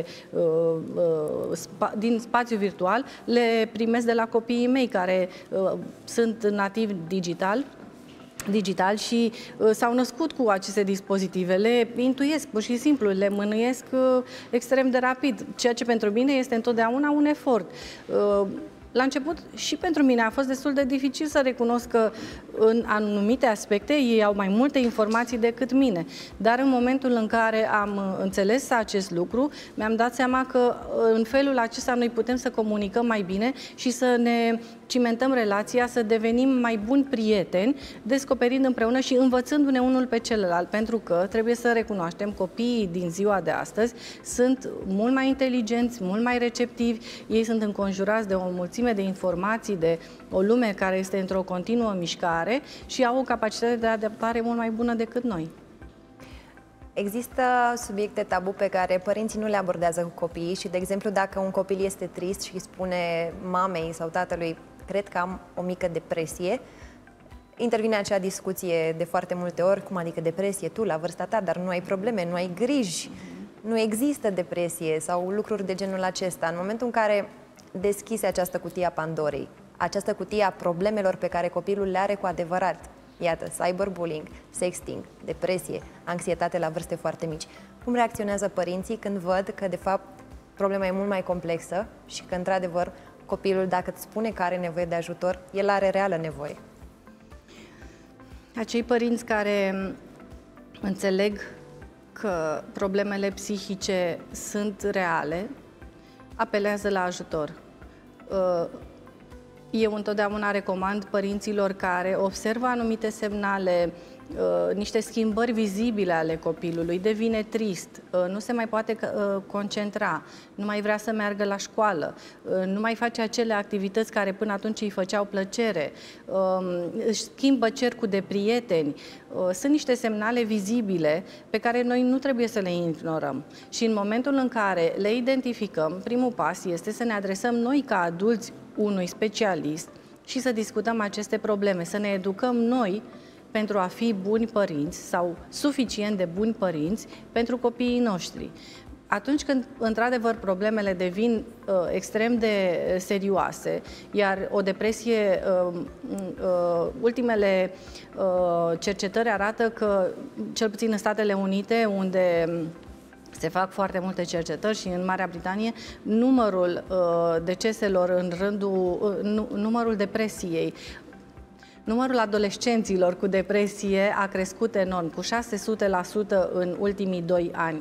din spațiu virtual le primesc de la copiii mei care sunt nativi digital. digital și uh, s-au născut cu aceste dispozitive, le intuiesc pur și simplu, le mânuiesc uh, extrem de rapid, ceea ce pentru mine este întotdeauna un efort. Uh, La început și pentru mine a fost destul de dificil să recunosc că în anumite aspecte ei au mai multe informații decât mine. Dar în momentul în care am înțeles acest lucru, mi-am dat seama că în felul acesta noi putem să comunicăm mai bine și să ne cimentăm relația, să devenim mai buni prieteni, descoperind împreună și învățându-ne unul pe celălalt, pentru că trebuie să recunoaștem, copiii din ziua de astăzi sunt mult mai inteligenți, mult mai receptivi, ei sunt înconjurați de o mulțime de informații, de o lume care este într-o continuă mișcare și au o capacitate de adaptare mult mai bună decât noi. Există subiecte tabu pe care părinții nu le abordează cu copiii și, de exemplu, dacă un copil este trist și spune mamei sau tatălui, cred că am o mică depresie, intervine acea discuție de foarte multe ori, cum adică depresie, tu la vârsta ta, dar nu ai probleme, nu ai griji, nu există depresie sau lucruri de genul acesta. În momentul în care deschizi această cutie a Pandorei, această cutie a problemelor pe care copilul le are cu adevărat, iată, cyberbullying, sexting, depresie, anxietate la vârste foarte mici. Cum reacționează părinții când văd că, de fapt, problema e mult mai complexă și că, într-adevăr, copilul, dacă îți spune că are nevoie de ajutor, el are reală nevoie? Acei părinți care înțeleg că problemele psihice sunt reale, apelează la ajutor. Eu întotdeauna recomand părinților care observă anumite semnale, niște schimbări vizibile ale copilului, devine trist, nu se mai poate concentra, nu mai vrea să meargă la școală, nu mai face acele activități care până atunci îi făceau plăcere, își schimbă cercul de prieteni. Sunt niște semnale vizibile pe care noi nu trebuie să le ignorăm. Și în momentul în care le identificăm, primul pas este să ne adresăm noi ca adulți unui specialist și să discutăm aceste probleme, să ne educăm noi pentru a fi buni părinți sau suficient de buni părinți pentru copiii noștri. Atunci când, într-adevăr, problemele devin uh, extrem de serioase, iar o depresie, uh, uh, ultimele uh, cercetări arată că, cel puțin în Statele Unite, unde se fac foarte multe cercetări și în Marea Britanie, numărul uh, deceselor în rândul, uh, numărul depresiei, numărul adolescenților cu depresie a crescut enorm, cu șase sute la sută în ultimii doi ani.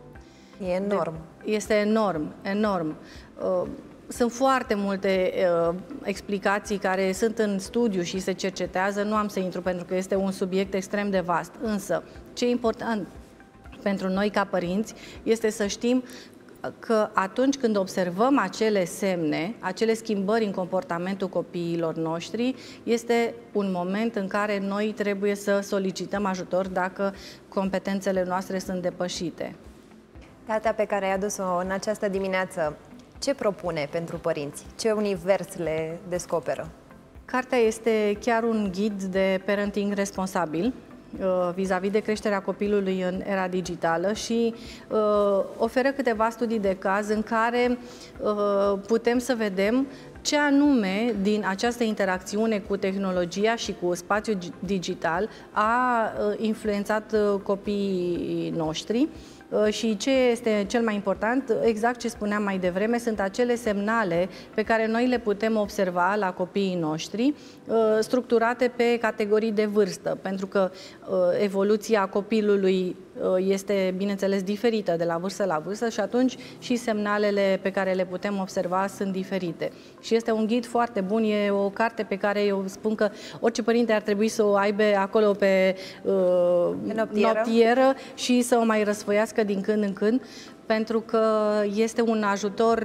E enorm. De, este enorm, enorm. Uh, sunt foarte multe uh, explicații care sunt în studiu și se cercetează, nu am să intru pentru că este un subiect extrem de vast, însă ce e important pentru noi ca părinți este să știm că atunci când observăm acele semne, acele schimbări în comportamentul copiilor noștri, este un moment în care noi trebuie să solicităm ajutor dacă competențele noastre sunt depășite. Cartea pe care ai adus-o în această dimineață, ce propune pentru părinți? Ce univers le descoperă? Cartea este chiar un ghid de parenting responsabil, vis-a-vis de creșterea copilului în era digitală și uh, oferă câteva studii de caz în care uh, putem să vedem ce anume din această interacțiune cu tehnologia și cu spațiul digital a uh, influențat uh, copiii noștri. Și ce este cel mai important, exact ce spuneam mai devreme, sunt acele semnale pe care noi le putem observa la copiii noștri, structurate pe categorii de vârstă, pentru că evoluția copilului este, bineînțeles, diferită de la vârstă la vârstă și atunci și semnalele pe care le putem observa sunt diferite. Și este un ghid foarte bun, e o carte pe care eu spun că orice părinte ar trebui să o aibă acolo pe uh, noptieră. noptieră și să o mai răsfoiască din când în când, pentru că este un ajutor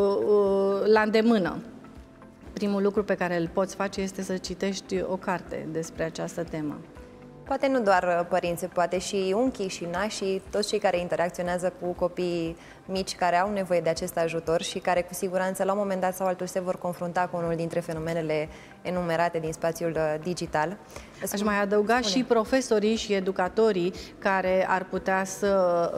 uh, la îndemână. Primul lucru pe care îl poți face este să citești o carte despre această temă. Poate nu doar părinții, poate și unchii și nașii, toți cei care interacționează cu copii mici care au nevoie de acest ajutor și care cu siguranță la un moment dat sau altul se vor confrunta cu unul dintre fenomenele enumerate din spațiul digital. Aș mai adăuga Spune. și profesorii și educatorii care ar putea să,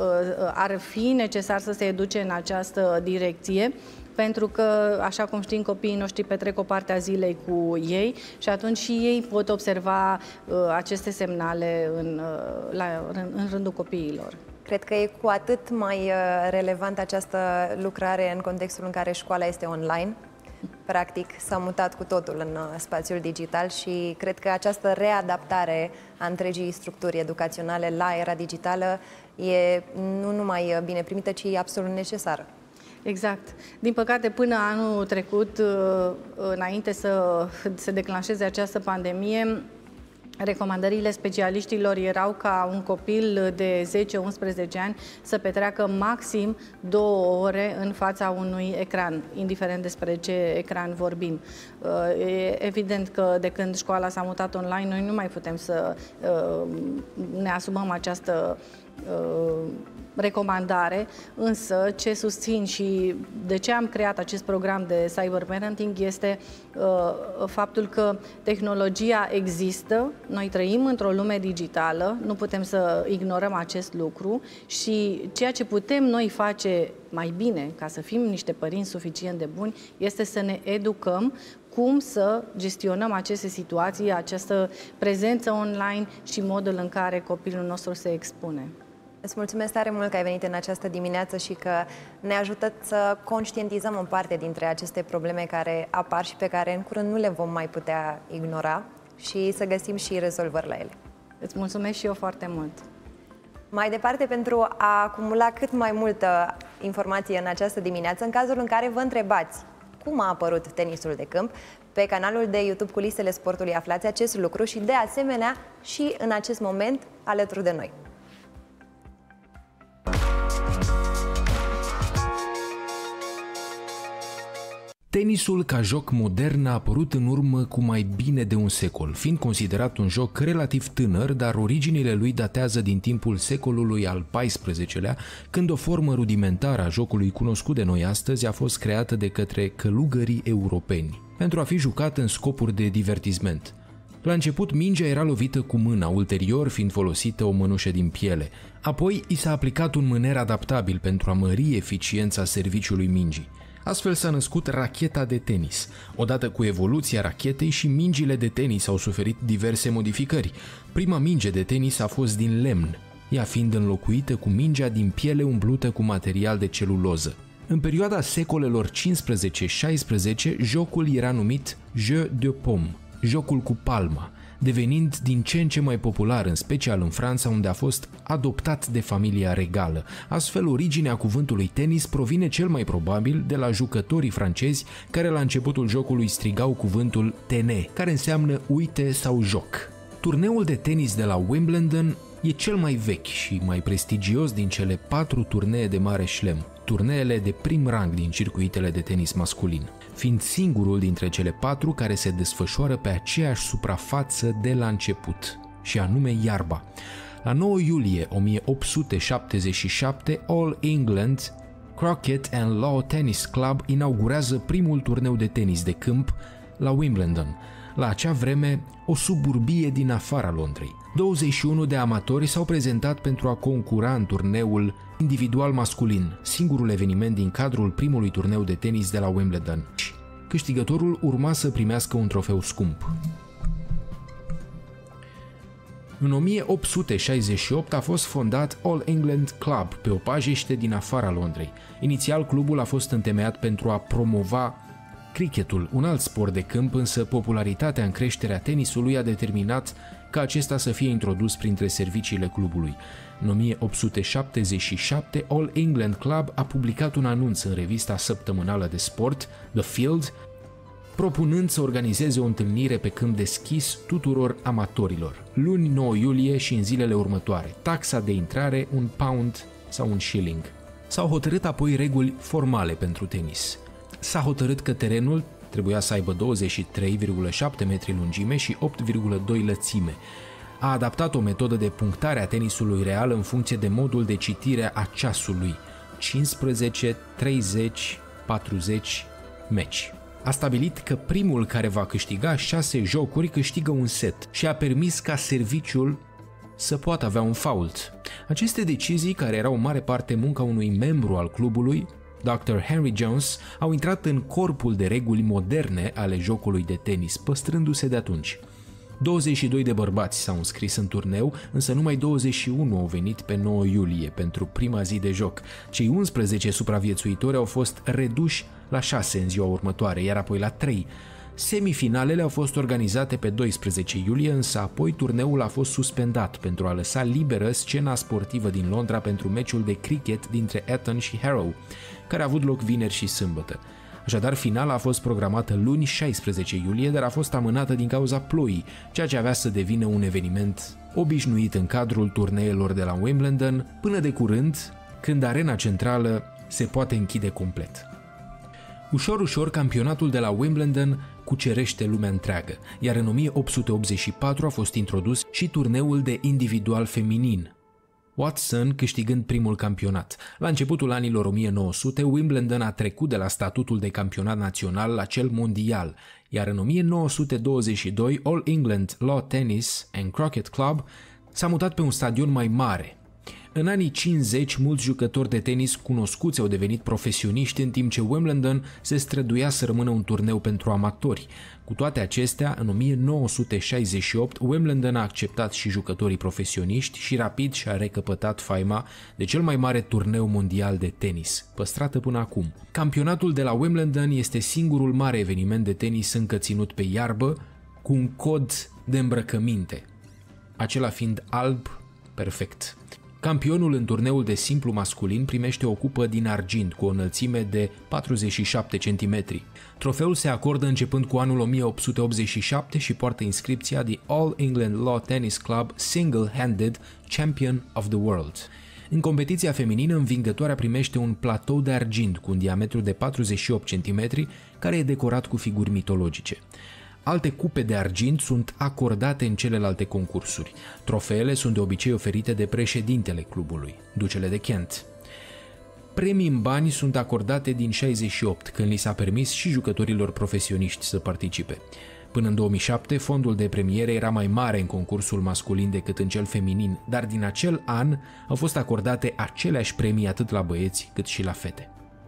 ar fi necesar să se educe în această direcție, pentru că, așa cum știm, copiii noștri petrec o parte a zilei cu ei și atunci și ei pot observa uh, aceste semnale în, uh, la, în rândul copiilor. Cred că e cu atât mai uh, relevant această lucrare în contextul în care școala este online. Practic, s-a mutat cu totul în uh, spațiul digital și cred că această readaptare a întregii structuri educaționale la era digitală e nu numai bine primită, ci absolut necesară. Exact. Din păcate, până anul trecut, înainte să se declanșeze această pandemie, recomandările specialiștilor erau ca un copil de zece unsprezece ani să petreacă maxim două ore în fața unui ecran, indiferent despre ce ecran vorbim. E evident că de când școala s-a mutat online, noi nu mai putem să ne asumăm această recomandare, însă ce susțin și de ce am creat acest program de cyberparenting este uh, faptul că tehnologia există, noi trăim într-o lume digitală, nu putem să ignorăm acest lucru și ceea ce putem noi face mai bine ca să fim niște părinți suficient de buni este să ne educăm cum să gestionăm aceste situații, această prezență online și modul în care copilul nostru se expune. Îți mulțumesc tare mult că ai venit în această dimineață și că ne ajută să conștientizăm o parte dintre aceste probleme care apar și pe care în curând nu le vom mai putea ignora și să găsim și rezolvări la ele. Îți mulțumesc și eu foarte mult! Mai departe, pentru a acumula cât mai multă informație în această dimineață, în cazul în care vă întrebați cum a apărut tenisul de câmp, pe canalul de YouTube Culisele Sportului aflați acest lucru și de asemenea și în acest moment alături de noi. Tenisul ca joc modern a apărut în urmă cu mai bine de un secol, fiind considerat un joc relativ tânăr, dar originile lui datează din timpul secolului al paisprezecelea, când o formă rudimentară a jocului cunoscut de noi astăzi a fost creată de către călugării europeni, pentru a fi jucat în scopuri de divertisment. La început, mingea era lovită cu mâna, ulterior fiind folosită o mănușă din piele. Apoi, i s-a aplicat un mâner adaptabil pentru a mări eficiența serviciului mingii. Astfel s-a născut racheta de tenis. Odată cu evoluția rachetei și mingile de tenis au suferit diverse modificări. Prima minge de tenis a fost din lemn, ea fiind înlocuită cu mingea din piele umplută cu material de celuloză. În perioada secolelor cincisprezece șaisprezece, jocul era numit jeu de paume, jocul cu palma, devenind din ce în ce mai popular, în special în Franța, unde a fost adoptat de familia regală. Astfel, originea cuvântului tenis provine cel mai probabil de la jucătorii francezi care la începutul jocului strigau cuvântul tene, care înseamnă uite sau joc. Turneul de tenis de la Wimbledon e cel mai vechi și mai prestigios din cele patru turnee de mare șlem, turneele de prim rang din circuitele de tenis masculin, fiind singurul dintre cele patru care se desfășoară pe aceeași suprafață de la început, și anume iarba. La nouă iulie o mie opt sute șaptezeci și șapte, All England Croquet and Lawn Tennis Club inaugurează primul turneu de tenis de câmp la Wimbledon, la acea vreme o suburbie din afara Londrei. douăzeci și unu de amatori s-au prezentat pentru a concura în turneul individual masculin, singurul eveniment din cadrul primului turneu de tenis de la Wimbledon. Câștigătorul urma să primească un trofeu scump. În o mie opt sute șaizeci și opt a fost fondat All England Club pe o pajiște din afara Londrei. Inițial, clubul a fost întemeiat pentru a promova cricketul, un alt sport de câmp, însă popularitatea în creșterea tenisului a determinat ca acesta să fie introdus printre serviciile clubului. În o mie opt sute șaptezeci și șapte, All England Club a publicat un anunț în revista săptămânală de sport, The Field, propunând să organizeze o întâlnire pe câmp deschis tuturor amatorilor, luni nouă iulie și în zilele următoare. Taxa de intrare un pound sau un shilling. S-au hotărât apoi reguli formale pentru tenis. S-a hotărât că terenul trebuia să aibă douăzeci și trei virgulă șapte metri lungime și opt virgulă doi lățime. A adaptat o metodă de punctare a tenisului real în funcție de modul de citire a ceasului, cincisprezece, treizeci, patruzeci meci. A stabilit că primul care va câștiga șase jocuri câștigă un set și a permis ca serviciul să poată avea un fault. Aceste decizii, care erau în mare parte munca unui membru al clubului, doctor Henry Jones, au intrat în corpul de reguli moderne ale jocului de tenis, păstrându-se de atunci. douăzeci și doi de bărbați s-au înscris în turneu, însă numai douăzeci și unu au venit pe nouă iulie pentru prima zi de joc. Cei unsprezece supraviețuitori au fost reduși la șase în ziua următoare, iar apoi la trei. Semifinalele au fost organizate pe doisprezece iulie, însă apoi turneul a fost suspendat pentru a lăsa liberă scena sportivă din Londra pentru meciul de cricket dintre Eton și Harrow, care a avut loc vineri și sâmbătă. Așadar, finala a fost programată luni șaisprezece iulie, dar a fost amânată din cauza ploii, ceea ce avea să devină un eveniment obișnuit în cadrul turneelor de la Wimbledon, până de curând, când arena centrală se poate închide complet. Ușor, ușor, campionatul de la Wimbledon cucerește lumea întreagă, iar în o mie opt sute optzeci și patru a fost introdus și turneul de individual feminin, Watson câștigând primul campionat. La începutul anilor o mie nouă sute, Wimbledon a trecut de la statutul de campionat național la cel mondial, iar în o mie nouă sute douăzeci și doi All England Lawn Tennis and Croquet Club s-a mutat pe un stadion mai mare. În anii cincizeci, mulți jucători de tenis cunoscuți au devenit profesioniști, în timp ce Wimbledon se străduia să rămână un turneu pentru amatori. Cu toate acestea, în o mie nouă sute șaizeci și opt, Wimbledon a acceptat și jucătorii profesioniști și rapid și-a recăpătat faima de cel mai mare turneu mondial de tenis, păstrată până acum. Campionatul de la Wimbledon este singurul mare eveniment de tenis încă ținut pe iarbă, cu un cod de îmbrăcăminte, acela fiind alb perfect. Campionul în turneul de simplu masculin primește o cupă din argint cu o înălțime de patruzeci și șapte centimetri. Trofeul se acordă începând cu anul o mie opt sute optzeci și șapte și poartă inscripția The All England Lawn Tennis Club Single-Handed Champion of the World. În competiția feminină, învingătoarea primește un platou de argint cu un diametru de patruzeci și opt centimetri, care e decorat cu figuri mitologice. Alte cupe de argint sunt acordate în celelalte concursuri. Trofeele sunt de obicei oferite de președintele clubului, ducele de Kent. Premii în bani sunt acordate din șaizeci și opt, când li s-a permis și jucătorilor profesioniști să participe. Până în două mii șapte, fondul de premiere era mai mare în concursul masculin decât în cel feminin, dar din acel an au fost acordate aceleași premii atât la băieți cât și la fete.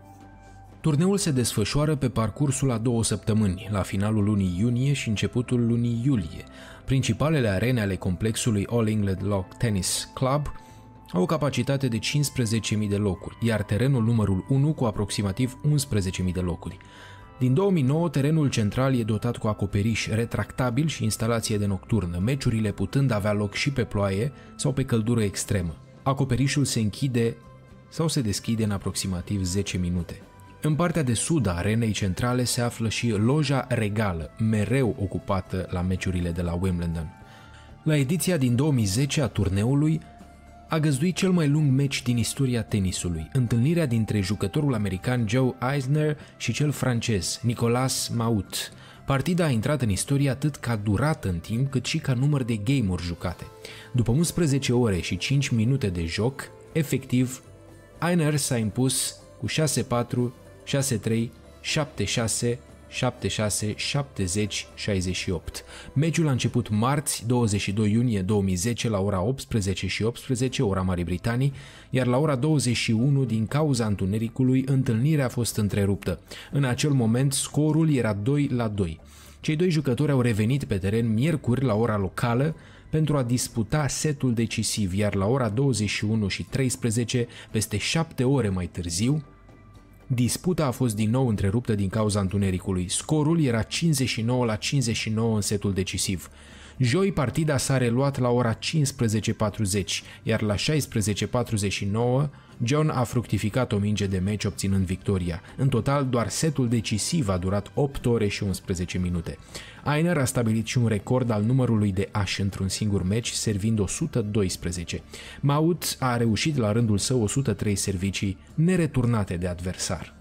Turneul se desfășoară pe parcursul a două săptămâni, la finalul lunii iunie și începutul lunii iulie. Principalele arene ale complexului All England Lawn Tennis Club au o capacitate de cincisprezece mii de locuri, iar terenul numărul unu cu aproximativ unsprezece mii de locuri. Din două mii nouă, terenul central e dotat cu acoperiș retractabil și instalație de nocturnă, meciurile putând avea loc și pe ploaie sau pe căldură extremă. Acoperișul se închide sau se deschide în aproximativ zece minute. În partea de sud a arenei centrale se află și loja regală, mereu ocupată la meciurile de la Wimbledon. La ediția din două mii zece a turneului a găzduit cel mai lung meci din istoria tenisului, întâlnirea dintre jucătorul american Joe Isner și cel francez Nicolas Mahut. Partida a intrat în istorie atât ca durată în timp, cât și ca număr de game-uri jucate. După unsprezece ore și cinci minute de joc, efectiv, Isner s-a impus cu șase patru, șase trei, șapte șase, șapte șase, șaptezeci șaizeci și opt. Meciul a început marți, douăzeci și doi iunie două mii zece, la ora optsprezece și optsprezece, ora Marii Britanii, iar la ora douăzeci și unu, din cauza întunericului, întâlnirea a fost întreruptă. În acel moment, scorul era doi la doi. Cei doi jucători au revenit pe teren miercuri la ora locală pentru a disputa setul decisiv, iar la ora douăzeci și unu și treisprezece, peste șapte ore mai târziu, disputa a fost din nou întreruptă din cauza întunericului. Scorul era cincizeci și nouă la cincizeci și nouă în setul decisiv. Joi, partida s-a reluat la ora cincisprezece patruzeci, iar la șaisprezece patruzeci și nouă, John a fructificat o minge de meci obținând victoria. În total, doar setul decisiv a durat opt ore și unsprezece minute. Isner a stabilit și un record al numărului de ași într-un singur meci, servind o sută doisprezece. Mahut a reușit la rândul său o sută trei servicii nereturnate de adversar.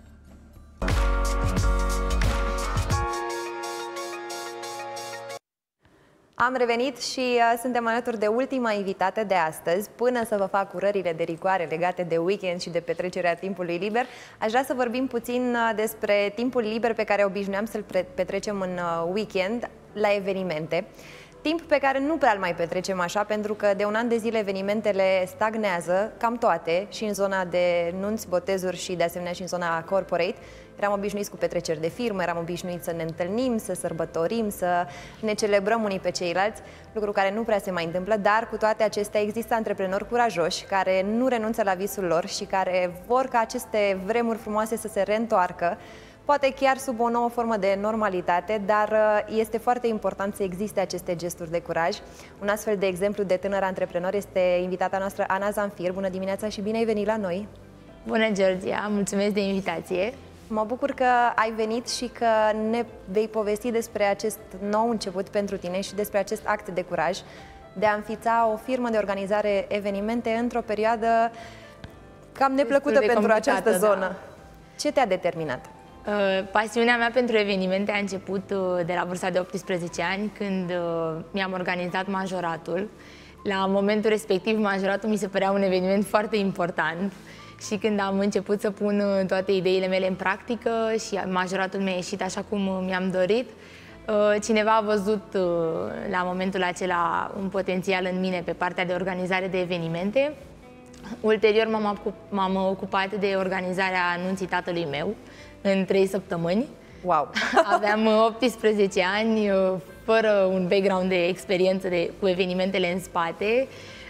Am revenit și uh, suntem alături de ultima invitată de astăzi. Până să vă fac urările de rigoare legate de weekend și de petrecerea timpului liber, aș vrea să vorbim puțin uh, despre timpul liber pe care obișnuiam să-l petrecem în uh, weekend la evenimente. Timp pe care nu prea îl mai petrecem așa, pentru că de un an de zile evenimentele stagnează, cam toate, și în zona de nunți, botezuri și de asemenea și în zona corporate. Eram obișnuiți cu petreceri de firmă, eram obișnuiți să ne întâlnim, să sărbătorim, să ne celebrăm unii pe ceilalți, lucru care nu prea se mai întâmplă, dar cu toate acestea există antreprenori curajoși care nu renunță la visul lor și care vor ca aceste vremuri frumoase să se reîntoarcă, poate chiar sub o nouă formă de normalitate, dar este foarte important să existe aceste gesturi de curaj. Un astfel de exemplu de tânăr antreprenor este invitata noastră, Ana Zamfir. Bună dimineața și bine ai venit la noi! Bună, Georgia! Mulțumesc de invitație! Mă bucur că ai venit și că ne vei povesti despre acest nou început pentru tine și despre acest act de curaj de a înființa o firmă de organizare evenimente într-o perioadă cam neplăcută de pentru această zonă. Da. Ce te-a determinat? Uh, pasiunea mea pentru evenimente a început uh, de la vârsta de optsprezece ani, când uh, mi-am organizat majoratul. La momentul respectiv, majoratul mi se părea un eveniment foarte important și când am început să pun uh, toate ideile mele în practică și majoratul mi-a ieșit așa cum uh, mi-am dorit, uh, cineva a văzut uh, la momentul acela un potențial în mine pe partea de organizare de evenimente. Ulterior m-am ocupat de organizarea anunții tatălui meu în trei săptămâni. Wow! Aveam optsprezece ani, fără un background de experiență de, cu evenimentele în spate.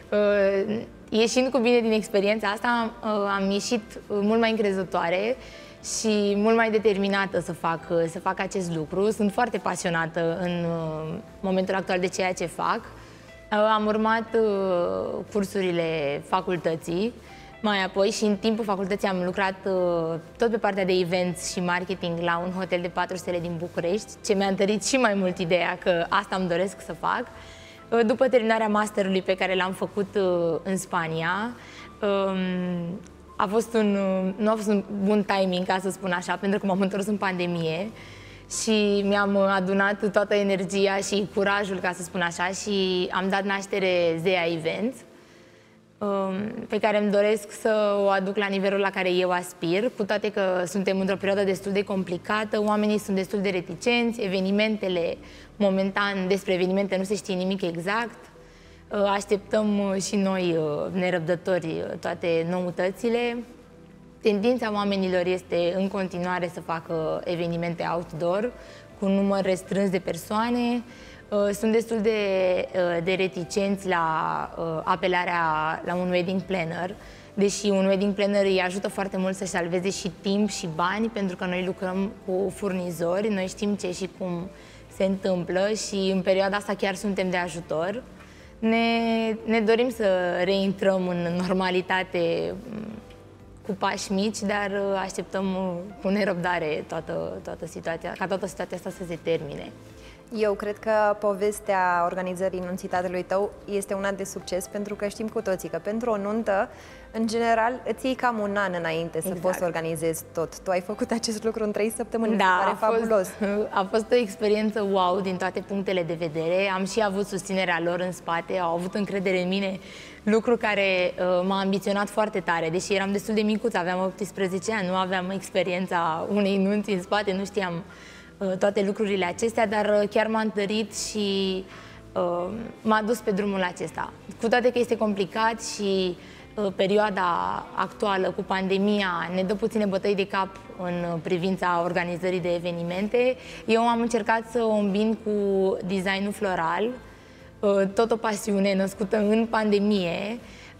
Ieșind cu bine din experiența asta, am ieșit mult mai încrezătoare și mult mai determinată să fac, să fac acest lucru. Sunt foarte pasionată în momentul actual de ceea ce fac. Am urmat uh, cursurile facultății, mai apoi și în timpul facultății am lucrat uh, tot pe partea de events și marketing la un hotel de patru stele din București, ce mi-a întărit și mai mult ideea că asta îmi doresc să fac. Uh, după terminarea masterului pe care l-am făcut uh, în Spania, um, a fost un, uh, nu a fost un bun timing, ca să spun așa, pentru că m-am întors în pandemie. Și mi-am adunat toată energia și curajul, ca să spun așa, și am dat naștere Zea Events, pe care îmi doresc să o aduc la nivelul la care eu aspir, cu toate că suntem într-o perioadă destul de complicată, oamenii sunt destul de reticenți, evenimentele, momentan, despre evenimente nu se știe nimic exact. Așteptăm și noi, nerăbdători, toate noutățile. Tendința oamenilor este în continuare să facă evenimente outdoor cu un număr restrâns de persoane. Sunt destul de, de reticenți la apelarea la un wedding planner, deși un wedding planner îi ajută foarte mult să salveze și timp și bani, pentru că noi lucrăm cu furnizori, noi știm ce și cum se întâmplă și în perioada asta chiar suntem de ajutor. Ne, ne dorim să reintrăm în normalitate cu pași mici, dar așteptăm cu nerăbdare toată, toată situația, ca toată situația asta să se termine. Eu cred că povestea organizării nunții tatălui tău este una de succes, pentru că știm cu toții că pentru o nuntă, în general, îți iei cam un an înainte exact. să poți să organizezi tot. Tu ai făcut acest lucru în trei săptămâni, da, pare a fabulos. Fost, a fost o experiență wow din toate punctele de vedere. Am și avut susținerea lor în spate, au avut încredere în mine, lucru care uh, m-a ambiționat foarte tare, deși eram destul de micuță, aveam optsprezece ani, nu aveam experiența unei nunți în spate, nu știam uh, toate lucrurile acestea, dar uh, chiar m-a întărit și uh, m-a dus pe drumul acesta. Cu toate că este complicat și uh, perioada actuală cu pandemia ne dă puține bătăi de cap în privința organizării de evenimente, eu am încercat să o îmbin cu designul floral, tot o pasiune născută în pandemie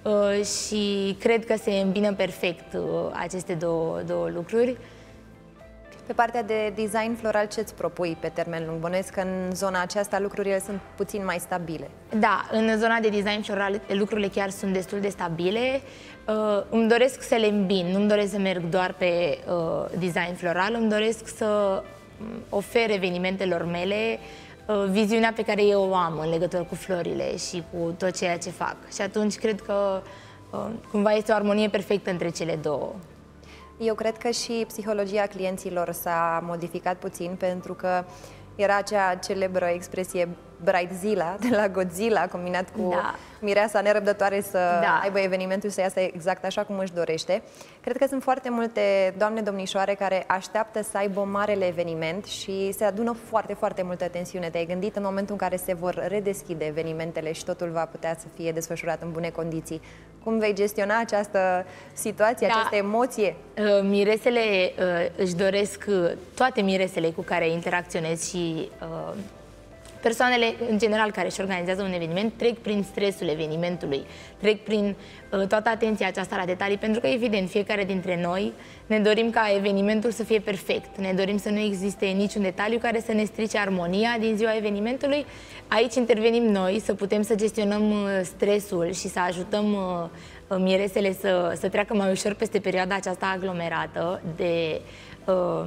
și cred că se îmbină perfect aceste două, două lucruri. Pe partea de design floral, ce îți propui pe termen lung? Bănuiesc că în zona aceasta lucrurile sunt puțin mai stabile. Da, în zona de design floral lucrurile chiar sunt destul de stabile. Uh, îmi doresc să le îmbin, nu-mi doresc să merg doar pe uh, design floral, îmi doresc să ofer evenimentelor mele uh, viziunea pe care eu o am în legătură cu florile și cu tot ceea ce fac. Și atunci cred că uh, cumva este o armonie perfectă între cele două. Eu cred că și psihologia clienților s-a modificat puțin, pentru că era acea celebră expresie Bridezilla de la Godzilla, combinat cu da. mireasa nerăbdătoare să da. aibă evenimentul să iasă exact așa cum își dorește. Cred că sunt foarte multe doamne domnișoare care așteaptă să aibă marele eveniment și se adună foarte, foarte multă tensiune. Te-ai gândit în momentul în care se vor redeschide evenimentele și totul va putea să fie desfășurat în bune condiții? Cum vei gestiona această situație, da. această emoție? Miresele își doresc, toate miresele cu care interacționez și Persoanele, în general, care își organizează un eveniment, trec prin stresul evenimentului, trec prin uh, toată atenția aceasta la detalii, pentru că, evident, fiecare dintre noi ne dorim ca evenimentul să fie perfect. Ne dorim să nu existe niciun detaliu care să ne strice armonia din ziua evenimentului. Aici intervenim noi, să putem să gestionăm uh, stresul și să ajutăm uh, miresele să, să treacă mai ușor peste perioada aceasta aglomerată de, uh,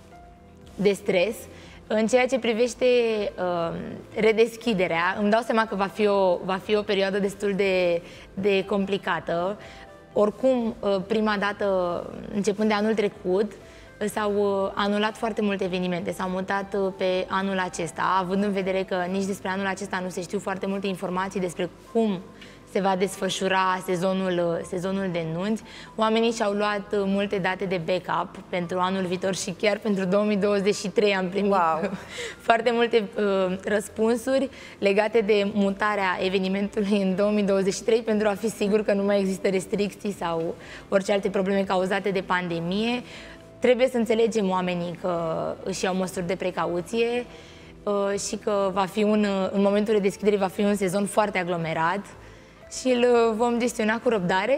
de stres. În ceea ce privește uh, redeschiderea, îmi dau seama că va fi o, va fi o perioadă destul de, de complicată. Oricum, uh, prima dată, începând de anul trecut, s-au uh, anulat foarte multe evenimente, s-au mutat uh, pe anul acesta, având în vedere că nici despre anul acesta nu se știu foarte multe informații despre cum se va desfășura sezonul, sezonul de nunți. Oamenii și-au luat multe date de backup pentru anul viitor și chiar pentru două mii douăzeci și trei am primit wow. foarte multe uh, răspunsuri legate de mutarea evenimentului în două mii douăzeci și trei pentru a fi sigur că nu mai există restricții sau orice alte probleme cauzate de pandemie. Trebuie să înțelegem oamenii că își iau măsuri de precauție uh, și că va fi un, în momentul redeschiderii va fi un sezon foarte aglomerat și îl vom gestiona cu răbdare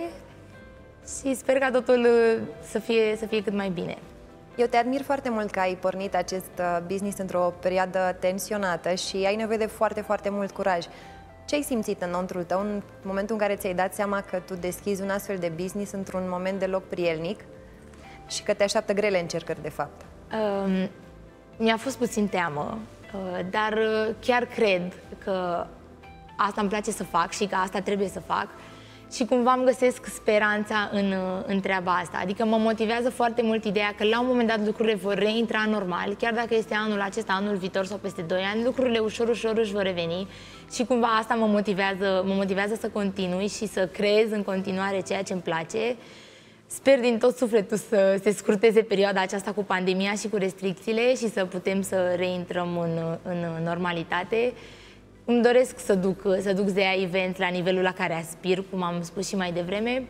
și sper ca totul să fie, să fie cât mai bine. Eu te admir foarte mult că ai pornit acest business într-o perioadă tensionată și ai nevoie de foarte, foarte mult curaj. Ce ai simțit înăuntrul tău în momentul în care ți-ai dat seama că tu deschizi un astfel de business într-un moment deloc prielnic și că te așteaptă grele încercări, de fapt? Um, mi-a fost puțin teamă, uh, dar chiar cred că asta îmi place să fac și că asta trebuie să fac și cumva îmi găsesc speranța în, în treaba asta. Adică mă motivează foarte mult ideea că la un moment dat lucrurile vor reintra normal, chiar dacă este anul acesta, anul viitor sau peste doi ani, lucrurile ușor, ușor își vor reveni și cumva asta mă motivează, mă motivează să continui și să creez în continuare ceea ce îmi place. Sper din tot sufletul să se scurteze perioada aceasta cu pandemia și cu restricțiile și să putem să reintrăm în, în normalitate. Îmi doresc să duc, să duc Zeea Events la nivelul la care aspir, cum am spus și mai devreme,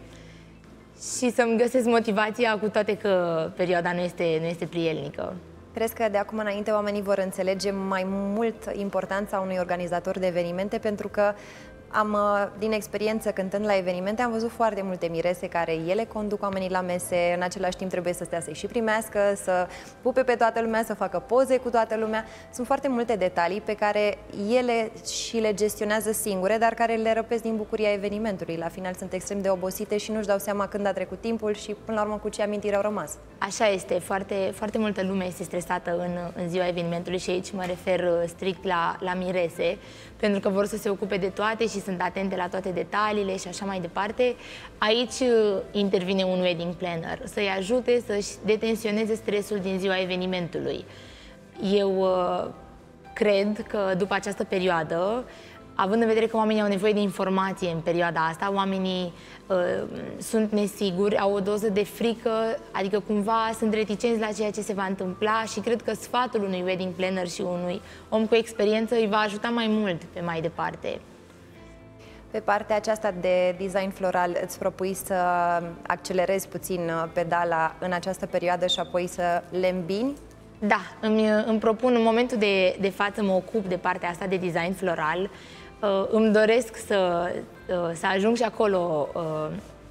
și să-mi găsesc motivația, cu toate că perioada nu este, nu este prielnică. Crezi că de acum înainte oamenii vor înțelege mai mult importanța unui organizator de evenimente? Pentru că am, din experiență, cântând la evenimente, am văzut foarte multe mirese care ele conduc oamenii la mese, în același timp trebuie să stea să-i și primească, să pupe pe toată lumea, să facă poze cu toată lumea. Sunt foarte multe detalii pe care ele și le gestionează singure, dar care le răpesc din bucuria evenimentului. La final sunt extrem de obosite și nu-și dau seama când a trecut timpul și, până la urmă, cu ce amintiri au rămas. Așa este. Foarte, foarte multă lume este stresată în, în ziua evenimentului și aici mă refer strict la, la mirese, pentru că vor să se ocupe de toate și sunt atente la toate detaliile și așa mai departe. Aici intervine un wedding planner, să-i ajute să-și detensioneze stresul din ziua evenimentului. Eu uh, cred că după această perioadă, având în vedere că oamenii au nevoie de informație în perioada asta, oamenii uh, sunt nesiguri, au o doză de frică, adică cumva sunt reticenți la ceea ce se va întâmpla și cred că sfatul unui wedding planner și unui om cu experiență îi va ajuta mai mult pe mai departe. Pe partea aceasta de design floral, îți propui să accelerezi puțin pedala în această perioadă și apoi să le îmbini? Da, îmi, îmi propun, în momentul de, de față mă ocup de partea asta de design floral. Uh, îmi doresc să, uh, să ajung și acolo uh,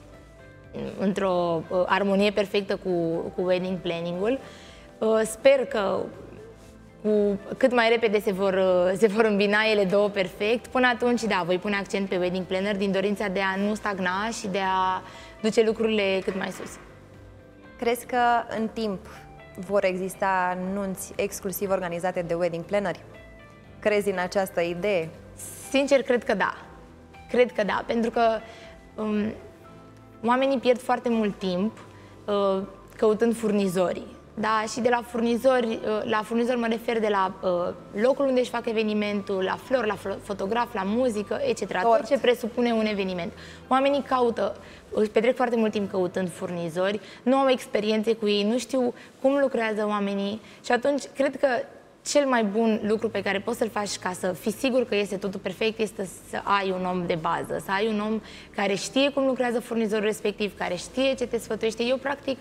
într-o uh, armonie perfectă cu, cu wedding planning-ul. Uh, sper că cu cât mai repede se vor, uh, se vor îmbina ele două perfect. Până atunci, da, voi pune accent pe wedding planner din dorința de a nu stagna și de a duce lucrurile cât mai sus. Crezi că în timp vor exista nunți exclusiv organizate de wedding planneri? Crezi în această idee? Sincer, cred că da. Cred că da, pentru că um, oamenii pierd foarte mult timp uh, căutând furnizori. Da, și de la furnizori, uh, la furnizori mă refer de la uh, locul unde își fac evenimentul, la flori, la fotograf, la muzică, et cetera. Tot ce presupune un eveniment. Oamenii caută, își petrec foarte mult timp căutând furnizori, nu au experiențe cu ei, nu știu cum lucrează oamenii și atunci cred că cel mai bun lucru pe care poți să-l faci ca să fii sigur că este totul perfect este să ai un om de bază, să ai un om care știe cum lucrează furnizorul respectiv, care știe ce te sfătuiește. Eu, practic,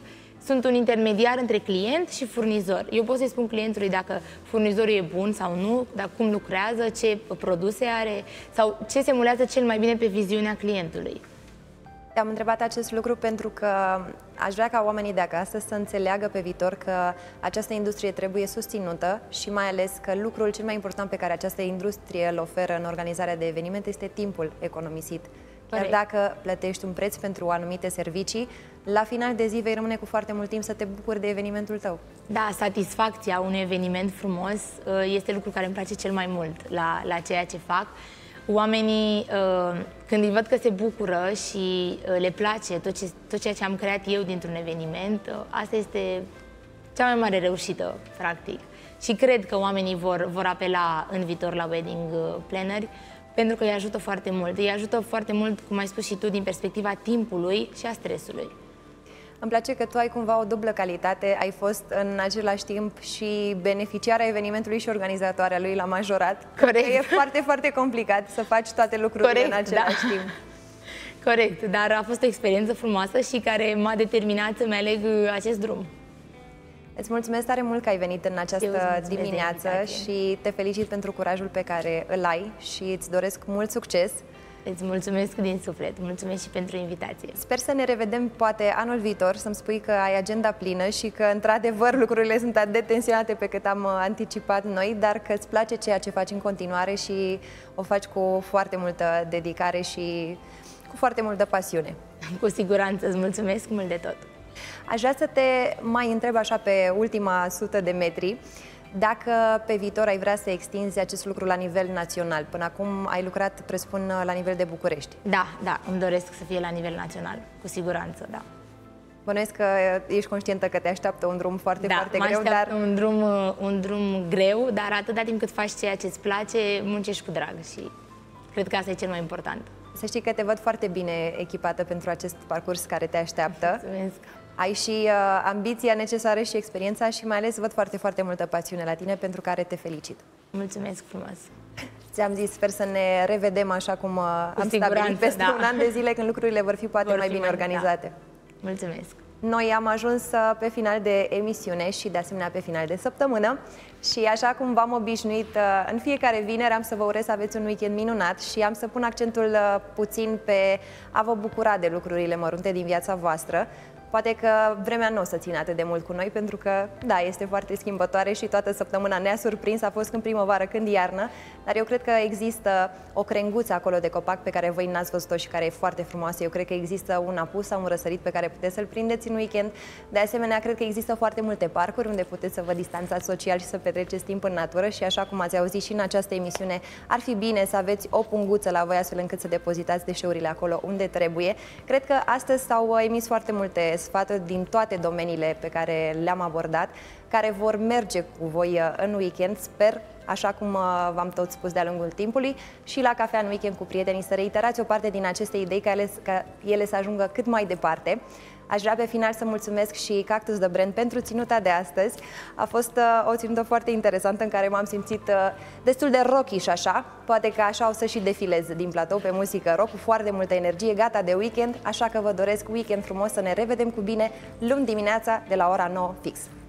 sunt un intermediar între client și furnizor. Eu pot să-i spun clientului dacă furnizorul e bun sau nu, dacă cum lucrează, ce produse are sau ce se emulează cel mai bine pe viziunea clientului. Te-am întrebat acest lucru pentru că aș vrea ca oamenii de acasă să înțeleagă pe viitor că această industrie trebuie susținută și mai ales că lucrul cel mai important pe care această industrie îl oferă în organizarea de evenimente este timpul economisit. Chiar dacă plătești un preț pentru anumite servicii, la final de zi vei rămâne cu foarte mult timp să te bucuri de evenimentul tău. Da, satisfacția unui eveniment frumos este lucrul care îmi place cel mai mult la, la ceea ce fac. Oamenii, când îi văd că se bucură și le place tot, ce, tot ceea ce am creat eu dintr-un eveniment, asta este cea mai mare reușită, practic. Și cred că oamenii vor, vor apela în viitor la wedding planneri, pentru că îi ajută foarte mult. Îi ajută foarte mult, cum ai spus și tu, din perspectiva timpului și a stresului. Îmi place că tu ai cumva o dublă calitate, ai fost în același timp și beneficiarea evenimentului și organizatoarea lui la majorat. Corect. E foarte, foarte complicat să faci toate lucrurile Corect, în același da. timp. Corect, dar a fost o experiență frumoasă și care m-a determinat să-mi aleg acest drum. Îți mulțumesc tare mult că ai venit în această dimineață și te felicit pentru curajul pe care îl ai și îți doresc mult succes. Îți mulțumesc din suflet, mulțumesc și pentru invitație. Sper să ne revedem poate anul viitor, să-mi spui că ai agenda plină și că într-adevăr lucrurile sunt atât de tensionate pe cât am anticipat noi, dar că îți place ceea ce faci în continuare și o faci cu foarte multă dedicare și cu foarte multă pasiune. Cu siguranță, îți mulțumesc mult de tot. Aș vrea să te mai întreb așa pe ultima sută de metri, dacă pe viitor ai vrea să extinzi acest lucru la nivel național. Până acum ai lucrat, presupun, la nivel de București. Da, da, îmi doresc să fie la nivel național, cu siguranță, da. Bănuiesc că ești conștientă că te așteaptă un drum foarte, da, foarte greu, greu, dar... un drum, un drum greu, dar atâta timp cât faci ceea ce îți place, muncești cu drag și cred că asta e cel mai important. Să știi că te văd foarte bine echipată pentru acest parcurs care te așteaptă. Mulțumesc. Ai și uh, ambiția necesară și experiența și mai ales văd foarte, foarte multă pasiune la tine, pentru care te felicit. Mulțumesc frumos! Ți-am zis, sper să ne revedem așa cum uh, am stabilit peste da. un an de zile, când lucrurile vor fi poate vor mai fi bine mai, organizate. Da. Mulțumesc! Noi am ajuns uh, pe final de emisiune și de asemenea pe final de săptămână și așa cum v-am obișnuit, uh, în fiecare vineri am să vă urez să aveți un weekend minunat și am să pun accentul uh, puțin pe a vă bucura de lucrurile mărunte din viața voastră. Poate că vremea nu o să țină atât de mult cu noi, pentru că, da, este foarte schimbătoare și toată săptămâna ne-a surprins, a fost când primăvară, când iarnă, dar eu cred că există o crenguță acolo de copac pe care voi n-ați văzut-o și care e foarte frumoasă. Eu cred că există un apus sau un răsărit pe care puteți să-l prindeți în weekend. De asemenea, cred că există foarte multe parcuri unde puteți să vă distanțați social și să petreceți timp în natură și, așa cum ați auzit și în această emisiune, ar fi bine să aveți o punguță la voi astfel încât să depozitați deșeurile acolo unde trebuie. Cred că astăzi s-au emis foarte multe sfaturi din toate domeniile pe care le-am abordat, care vor merge cu voi în weekend, sper, așa cum v-am tot spus de-a lungul timpului, și la cafea în weekend cu prietenii, să reiterați o parte din aceste idei ca ele, ca ele să ajungă cât mai departe. Aș vrea pe final să mulțumesc și Cactus The Brand pentru ținuta de astăzi. A fost uh, o ținută foarte interesantă în care m-am simțit uh, destul de rockish așa. Poate că așa o să și defilez din platou pe muzică rock, cu foarte multă energie, gata de weekend, așa că vă doresc weekend frumos, să ne revedem cu bine luni dimineața de la ora nouă fix.